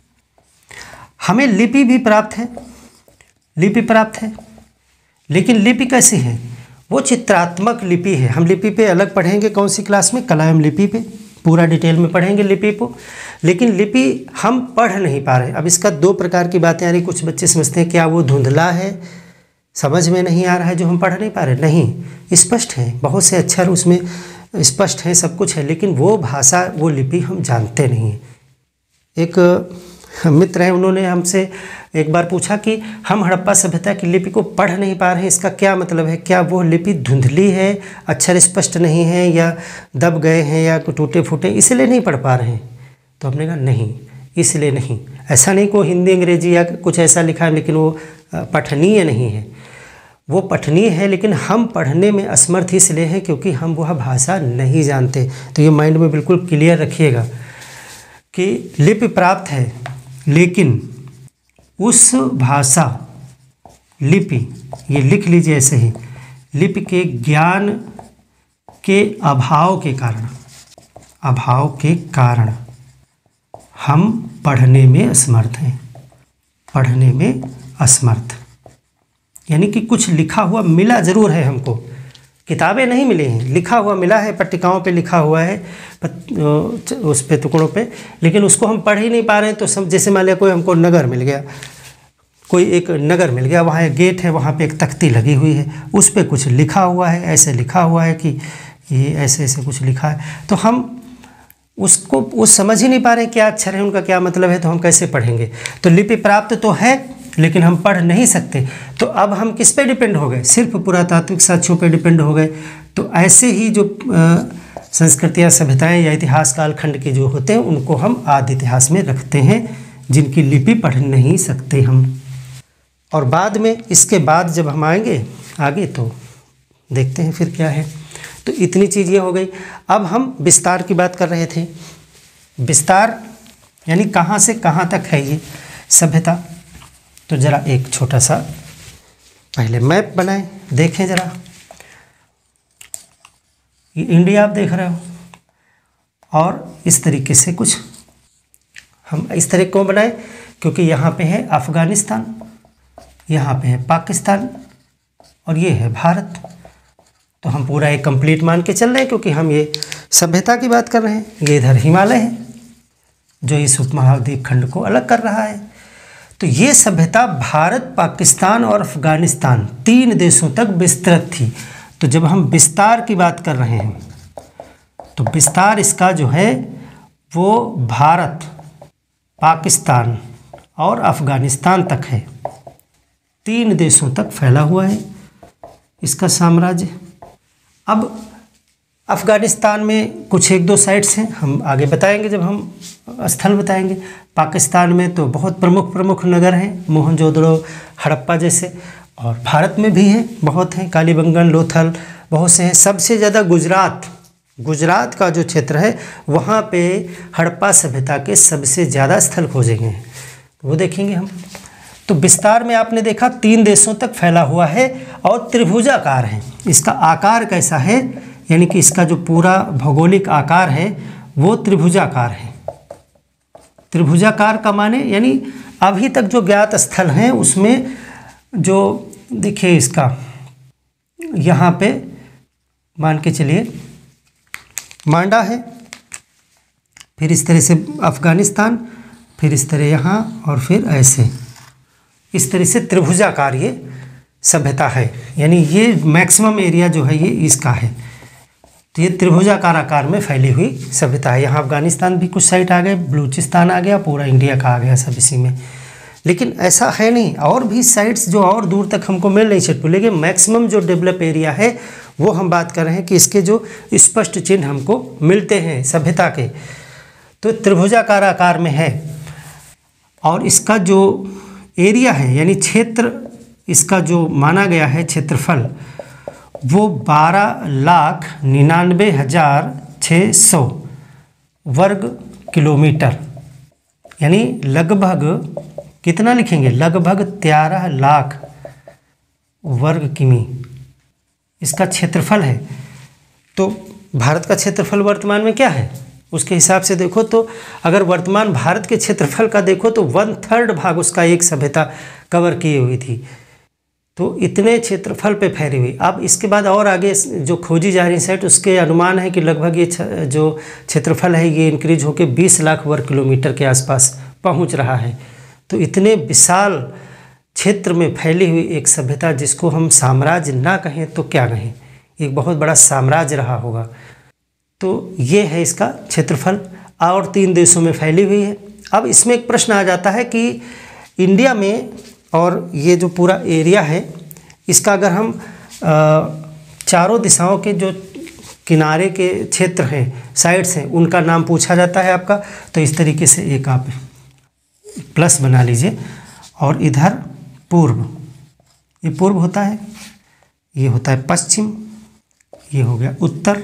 [SPEAKER 1] हमें लिपि भी प्राप्त है, लिपि प्राप्त है, लेकिन लिपि कैसी है? वो चित्रात्मक लिपि है। हम लिपि पे अलग पढ़ेंगे, कौन सी क्लास में? कला एवं लिपि पे पूरा डिटेल में पढ़ेंगे लिपि को। लेकिन लिपि हम पढ़ नहीं पा रहे। अब इसका दो प्रकार की बातें आ रही। कुछ बच्चे समझते हैं क्या वो धुंधला है, समझ में नहीं आ रहा है जो हम पढ़ नहीं पा रहे? नहीं, स्पष्ट है, बहुत से अक्षर उसमें स्पष्ट हैं, सब कुछ है, लेकिन वो भाषा, वो लिपि हम जानते नहीं हैं। एक मित्र हैं, उन्होंने हमसे एक बार पूछा कि हम हड़प्पा सभ्यता की लिपि को पढ़ नहीं पा रहे हैं, इसका क्या मतलब है? क्या वो लिपि धुंधली है, अक्षर स्पष्ट नहीं है, या दब गए हैं, या टूटे फूटे, इसलिए नहीं पढ़ पा रहे हैं? तो हमने कहा नहीं, इसलिए नहीं। ऐसा नहीं को हिंदी अंग्रेजी या कुछ ऐसा लिखा है, लेकिन वो पठनीय नहीं है। वो पठनीय है, लेकिन हम पढ़ने में असमर्थ इसलिए हैं क्योंकि हम वह भाषा नहीं जानते। तो ये माइंड में बिल्कुल क्लियर रखिएगा कि लिपि प्राप्त है, लेकिन उस भाषा लिपि, ये लिख लीजिए ऐसे ही, लिपि के ज्ञान के अभाव के कारण, अभाव के कारण हम पढ़ने में असमर्थ हैं, पढ़ने में असमर्थ। यानी कि कुछ लिखा हुआ मिला ज़रूर है हमको, किताबें नहीं मिली हैं, लिखा हुआ मिला है, पट्टिकाओं पे लिखा हुआ है उस पे टुकड़ों पे, लेकिन उसको हम पढ़ ही नहीं पा रहे हैं। तो सब, जैसे मान लिया कोई हमको नगर मिल गया, कोई एक नगर मिल गया, वहाँ एक गेट है, वहाँ पे एक तख्ती लगी हुई है, उस पे कुछ लिखा हुआ है, ऐसे लिखा हुआ है कि ये ऐसे ऐसे कुछ लिखा है, तो हम उसको उस समझ ही नहीं पा रहे क्या अक्षर है, उनका क्या मतलब है, तो हम कैसे पढ़ेंगे? तो लिपि प्राप्त तो है, लेकिन हम पढ़ नहीं सकते। तो अब हम किस पे डिपेंड हो गए? सिर्फ पुरातात्विक साक्ष्यों पे डिपेंड हो गए। तो ऐसे ही जो संस्कृतियाँ, सभ्यताएं या इतिहास कालखंड के जो होते हैं, उनको हम आदि इतिहास में रखते हैं, जिनकी लिपि पढ़ नहीं सकते हम। और बाद में, इसके बाद जब हम आएंगे आगे, तो देखते हैं फिर क्या है। तो इतनी चीज़ ये हो गई। अब हम विस्तार की बात कर रहे थे। विस्तार यानी कहाँ से कहाँ तक है ये सभ्यता। तो ज़रा एक छोटा सा पहले मैप बनाएं, देखें ज़रा। ये इंडिया आप देख रहे हो, और इस तरीके से कुछ हम इस तरह क्यों बनाए? क्योंकि यहाँ पे है अफ़गानिस्तान, यहाँ पे है पाकिस्तान, और ये है भारत। तो हम पूरा एक कंप्लीट मान के चल रहे हैं, क्योंकि हम ये सभ्यता की बात कर रहे हैं। ये इधर हिमालय है जो इस उपमहाद्वीप खंड को अलग कर रहा है। तो ये सभ्यता भारत, पाकिस्तान और अफ़गानिस्तान तीन देशों तक विस्तृत थी। तो जब हम विस्तार की बात कर रहे हैं, तो विस्तार इसका जो है वो भारत, पाकिस्तान और अफ़गानिस्तान तक है। तीन देशों तक फैला हुआ है इसका साम्राज्य। अब अफ़गानिस्तान में कुछ एक दो साइट्स हैं, हम आगे बताएंगे जब हम स्थल बताएंगे। पाकिस्तान में तो बहुत प्रमुख प्रमुख नगर हैं, मोहनजोदड़ो, हड़प्पा जैसे, और भारत में भी हैं, बहुत हैं, कालीबंगन, लोथल, बहुत से हैं। सबसे ज़्यादा गुजरात, गुजरात का जो क्षेत्र है, वहाँ पे हड़प्पा सभ्यता के सबसे ज़्यादा स्थल खोजे गए हैं, वो देखेंगे हम। तो विस्तार में आपने देखा तीन देशों तक फैला हुआ है और त्रिभुजाकार है। इसका आकार कैसा है? यानी कि इसका जो पूरा भौगोलिक आकार है वो त्रिभुजाकार है। त्रिभुजाकार का माने यानी अभी तक जो ज्ञात स्थल हैं उसमें जो देखिए इसका यहाँ पे मान के चलिए मांडा है, फिर इस तरह से अफ़गानिस्तान, फिर इस तरह यहाँ, और फिर ऐसे इस तरह से त्रिभुजाकार ये सभ्यता है। यानी ये मैक्सिमम एरिया जो है ये इसका है। तो ये त्रिभुजाकार आकार में फैली हुई सभ्यता है। यहाँ अफगानिस्तान भी कुछ साइड आ गए, बलूचिस्तान आ गया, पूरा इंडिया का आ गया सब इसी में। लेकिन ऐसा है नहीं, और भी साइट्स जो और दूर तक हमको मिल नहीं सकते, लेकिन मैक्सिमम जो डेवलप एरिया है वो हम बात कर रहे हैं कि इसके जो स्पष्ट चिन्ह हमको मिलते हैं सभ्यता के, तो त्रिभुजाकार आकार में है। और इसका जो एरिया है यानी क्षेत्र, इसका जो माना गया है क्षेत्रफल, वो बारह लाख निन्यानवे हज़ार छः सौ वर्ग किलोमीटर, यानी लगभग कितना लिखेंगे, लगभग तेरह लाख वर्ग किमी इसका क्षेत्रफल है। तो भारत का क्षेत्रफल वर्तमान में क्या है, उसके हिसाब से देखो तो अगर वर्तमान भारत के क्षेत्रफल का देखो तो वन थर्ड भाग उसका एक सभ्यता कवर किए हुई थी। तो इतने क्षेत्रफल पे फैली हुई। अब इसके बाद और आगे जो खोजी जा रही साइट, उसके अनुमान है कि लगभग ये जो क्षेत्रफल है ये इंक्रीज होकर बीस लाख वर्ग किलोमीटर के आसपास पहुंच रहा है। तो इतने विशाल क्षेत्र में फैली हुई एक सभ्यता, जिसको हम साम्राज्य ना कहें तो क्या कहें, एक बहुत बड़ा साम्राज्य रहा होगा। तो ये है इसका क्षेत्रफल, और तीन देशों में फैली हुई है। अब इसमें एक प्रश्न आ जाता है कि इंडिया में और ये जो पूरा एरिया है इसका अगर हम आ, चारों दिशाओं के जो किनारे के क्षेत्र हैं, साइड्स हैं, उनका नाम पूछा जाता है आपका, तो इस तरीके से एक आप प्लस बना लीजिए। और इधर पूर्व, ये पूर्व होता है, ये होता है पश्चिम, ये हो गया उत्तर,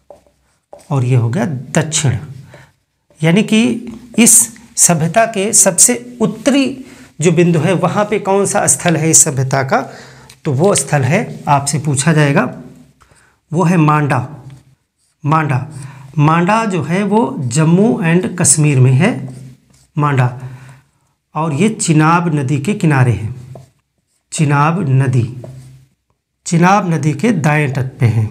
[SPEAKER 1] और ये हो गया दक्षिण। यानी कि इस सभ्यता के सबसे उत्तरी जो बिंदु है वहाँ पे कौन सा स्थल है इस सभ्यता का, तो वो स्थल है, आपसे पूछा जाएगा, वो है मांडा। मांडा मांडा जो है वो जम्मू एंड कश्मीर में है मांडा, और ये चिनाब नदी के किनारे है। चिनाब नदी चिनाब नदी के दाएं तट पे है।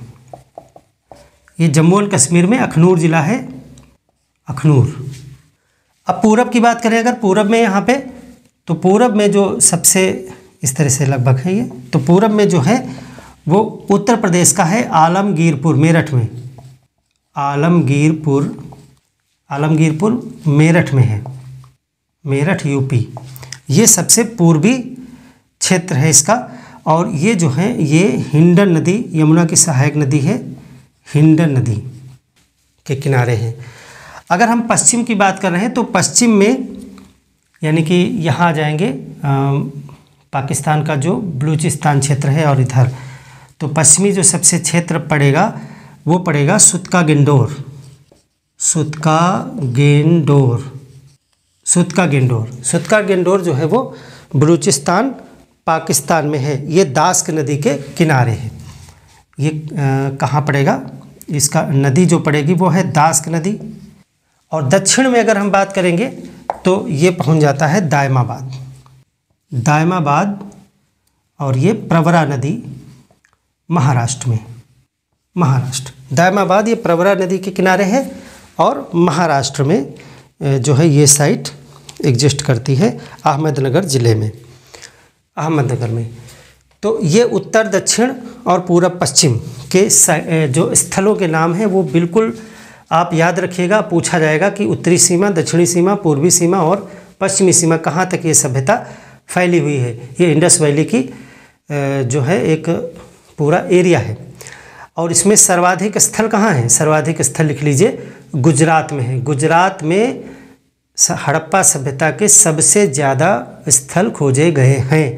[SPEAKER 1] ये जम्मू एंड कश्मीर में अखनूर ज़िला है, अखनूर। अब पूरब की बात करें अगर, पूरब में यहाँ पे, तो पूरब में जो सबसे इस तरह से लगभग है ये, तो पूरब में जो है वो उत्तर प्रदेश का है, आलमगीरपुर, मेरठ में। आलमगीरपुर आलमगीरपुर मेरठ में है, मेरठ यूपी। ये सबसे पूर्वी क्षेत्र है इसका। और ये जो है ये हिंडन नदी, यमुना की सहायक नदी है, हिंडन नदी के किनारे हैं। अगर हम पश्चिम की बात कर रहे हैं तो पश्चिम में यानी कि यहाँ आ जाएंगे आ, पाकिस्तान का जो बलूचिस्तान क्षेत्र है, और इधर तो पश्चिमी जो सबसे क्षेत्र पड़ेगा वो पड़ेगा सुतका गेंडोर, सुतका गेंडोर सुतका गेंडोर सुतका गेंडोर जो है वो बलूचिस्तान पाकिस्तान में है। ये दास्क नदी के किनारे है। ये कहाँ पड़ेगा, इसका नदी जो पड़ेगी वो है दास्क नदी। और दक्षिण में अगर हम बात करेंगे तो ये पहुँच जाता है दायमाबाद, दायमाबाद, और ये प्रवरा नदी महाराष्ट्र में, महाराष्ट्र। दायमाबाद ये प्रवरा नदी के किनारे है, और महाराष्ट्र में जो है ये साइट एग्जिस्ट करती है, अहमदनगर ज़िले में, अहमदनगर में। तो ये उत्तर दक्षिण और पूरब पश्चिम के जो स्थलों के नाम हैं वो बिल्कुल आप याद रखिएगा। पूछा जाएगा कि उत्तरी सीमा, दक्षिणी सीमा, पूर्वी सीमा और पश्चिमी सीमा कहाँ तक ये सभ्यता फैली हुई है। ये इंडस वैली की जो है एक पूरा एरिया है। और इसमें सर्वाधिक स्थल कहाँ हैं, सर्वाधिक स्थल लिख लीजिए, गुजरात में है। गुजरात में हड़प्पा सभ्यता के सबसे ज़्यादा स्थल खोजे गए हैं।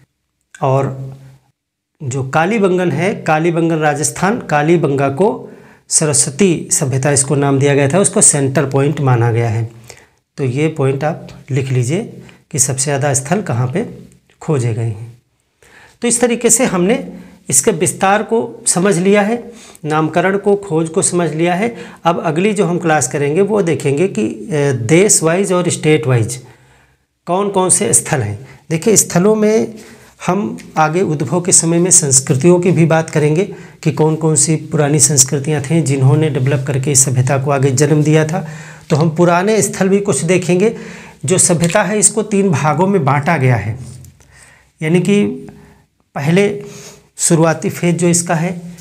[SPEAKER 1] और जो कालीबंगन है, कालीबंगन राजस्थान, कालीबंगा को सरस्वती सभ्यता इसको नाम दिया गया था, उसको सेंटर पॉइंट माना गया है। तो ये पॉइंट आप लिख लीजिए कि सबसे ज़्यादा स्थल कहाँ पे खोजे गए हैं। तो इस तरीके से हमने इसके विस्तार को समझ लिया है, नामकरण को, खोज को समझ लिया है। अब अगली जो हम क्लास करेंगे वो देखेंगे कि देश वाइज और स्टेट वाइज कौन कौन से स्थल हैं। देखिए स्थलों में हम आगे उद्भव के समय में संस्कृतियों की भी बात करेंगे कि कौन कौन सी पुरानी संस्कृतियां थीं जिन्होंने डेवलप करके इस सभ्यता को आगे जन्म दिया था। तो हम पुराने स्थल भी कुछ देखेंगे। जो सभ्यता है इसको तीन भागों में बांटा गया है, यानी कि पहले शुरुआती फेज जो इसका है,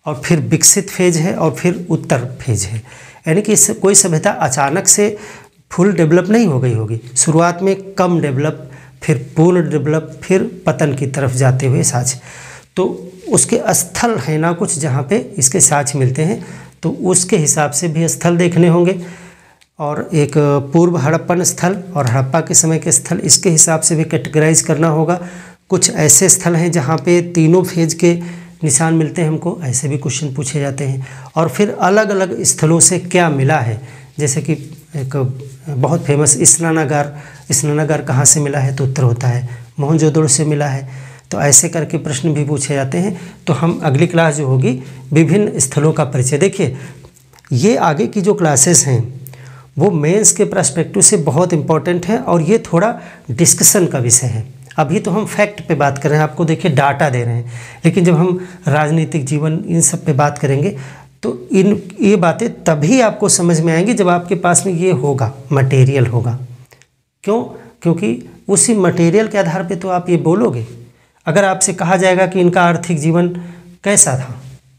[SPEAKER 1] और फिर विकसित फेज है और फिर उत्तर फेज है। यानी कि इस कोई सभ्यता अचानक से फुल डेवलप नहीं हो गई होगी, शुरुआत में कम डेवलप, फिर पूर्ण डेवलप, फिर पतन की तरफ जाते हुए साक्ष्य। तो उसके स्थल है ना कुछ जहाँ पे इसके साक्ष्य मिलते हैं, तो उसके हिसाब से भी स्थल देखने होंगे, और एक पूर्व हड़प्पन स्थल और हड़प्पा के समय के स्थल, इसके हिसाब से भी कैटेगराइज करना होगा। कुछ ऐसे स्थल हैं जहाँ पे तीनों फेज के निशान मिलते हैं हमको, ऐसे भी क्वेश्चन पूछे जाते हैं। और फिर अलग अलग स्थलों से क्या मिला है, जैसे कि एक बहुत फेमस स्नानागार, स्नानागार कहाँ से मिला है, तो उत्तर होता है मोहनजोदड़ो से मिला है। तो ऐसे करके प्रश्न भी पूछे जाते हैं। तो हम अगली क्लास जो होगी विभिन्न स्थलों का परिचय, देखिए ये आगे की जो क्लासेस हैं वो मेंस के पर्सपेक्टिव से बहुत इंपॉर्टेंट है, और ये थोड़ा डिस्कशन का विषय है। अभी तो हम फैक्ट पे बात कर रहे हैं, आपको देखिए डाटा दे रहे हैं, लेकिन जब हम राजनीतिक जीवन इन सब पे बात करेंगे तो इन ये बातें तभी आपको समझ में आएंगी जब आपके पास में ये होगा, मटेरियल होगा। क्यों? क्योंकि उसी मटेरियल के आधार पे तो आप ये बोलोगे। अगर आपसे कहा जाएगा कि इनका आर्थिक जीवन कैसा था,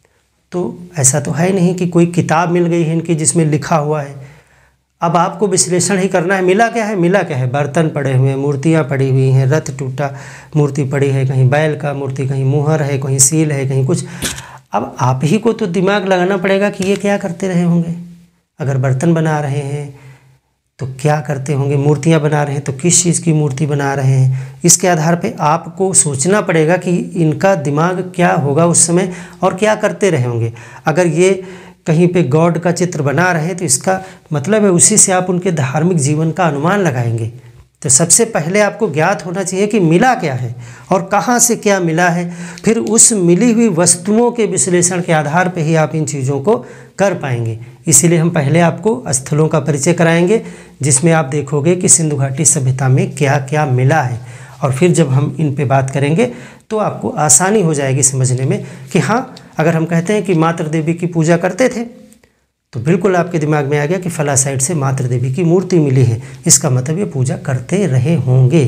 [SPEAKER 1] तो ऐसा तो है नहीं कि कोई किताब मिल गई है इनकी जिसमें लिखा हुआ है। अब आपको विश्लेषण ही करना है, मिला क्या है, मिला क्या है, बर्तन पड़े हुए हैं, मूर्तियाँ पड़ी हुई हैं, रथ टूटा मूर्ति पड़ी है, कहीं बैल का मूर्ति, कहीं मुहर है, कहीं सील है, कहीं कुछ। अब आप ही को तो दिमाग लगाना पड़ेगा कि ये क्या करते रहे होंगे। अगर बर्तन बना रहे हैं तो क्या करते होंगे, मूर्तियाँ बना रहे हैं तो किस चीज़ की मूर्ति बना रहे हैं। इसके आधार पे आपको सोचना पड़ेगा कि इनका दिमाग क्या होगा उस समय और क्या करते रहे होंगे। अगर ये कहीं पे गॉड का चित्र बना रहे हैं तो इसका मतलब है उसी से आप उनके धार्मिक जीवन का अनुमान लगाएंगे। तो सबसे पहले आपको ज्ञात होना चाहिए कि मिला क्या है और कहाँ से क्या मिला है, फिर उस मिली हुई वस्तुओं के विश्लेषण के आधार पर ही आप इन चीज़ों को कर पाएंगे। इसीलिए हम पहले आपको स्थलों का परिचय कराएंगे, जिसमें आप देखोगे कि सिंधु घाटी सभ्यता में क्या क्या मिला है, और फिर जब हम इन पे बात करेंगे तो आपको आसानी हो जाएगी समझने में कि हाँ, अगर हम कहते हैं कि मातृ देवी की पूजा करते थे तो बिल्कुल आपके दिमाग में आ गया कि फला साइड से मातृ देवी की मूर्ति मिली है, इसका मतलब ये पूजा करते रहे होंगे,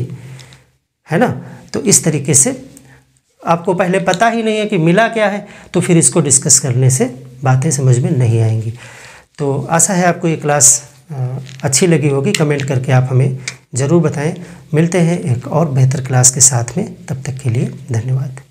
[SPEAKER 1] है ना। तो इस तरीके से आपको पहले पता ही नहीं है कि मिला क्या है, तो फिर इसको डिस्कस करने से बातें समझ में नहीं आएंगी। तो आशा है आपको ये क्लास अच्छी लगी होगी। कमेंट करके आप हमें ज़रूर बताएं। मिलते हैं एक और बेहतर क्लास के साथ में, तब तक के लिए धन्यवाद।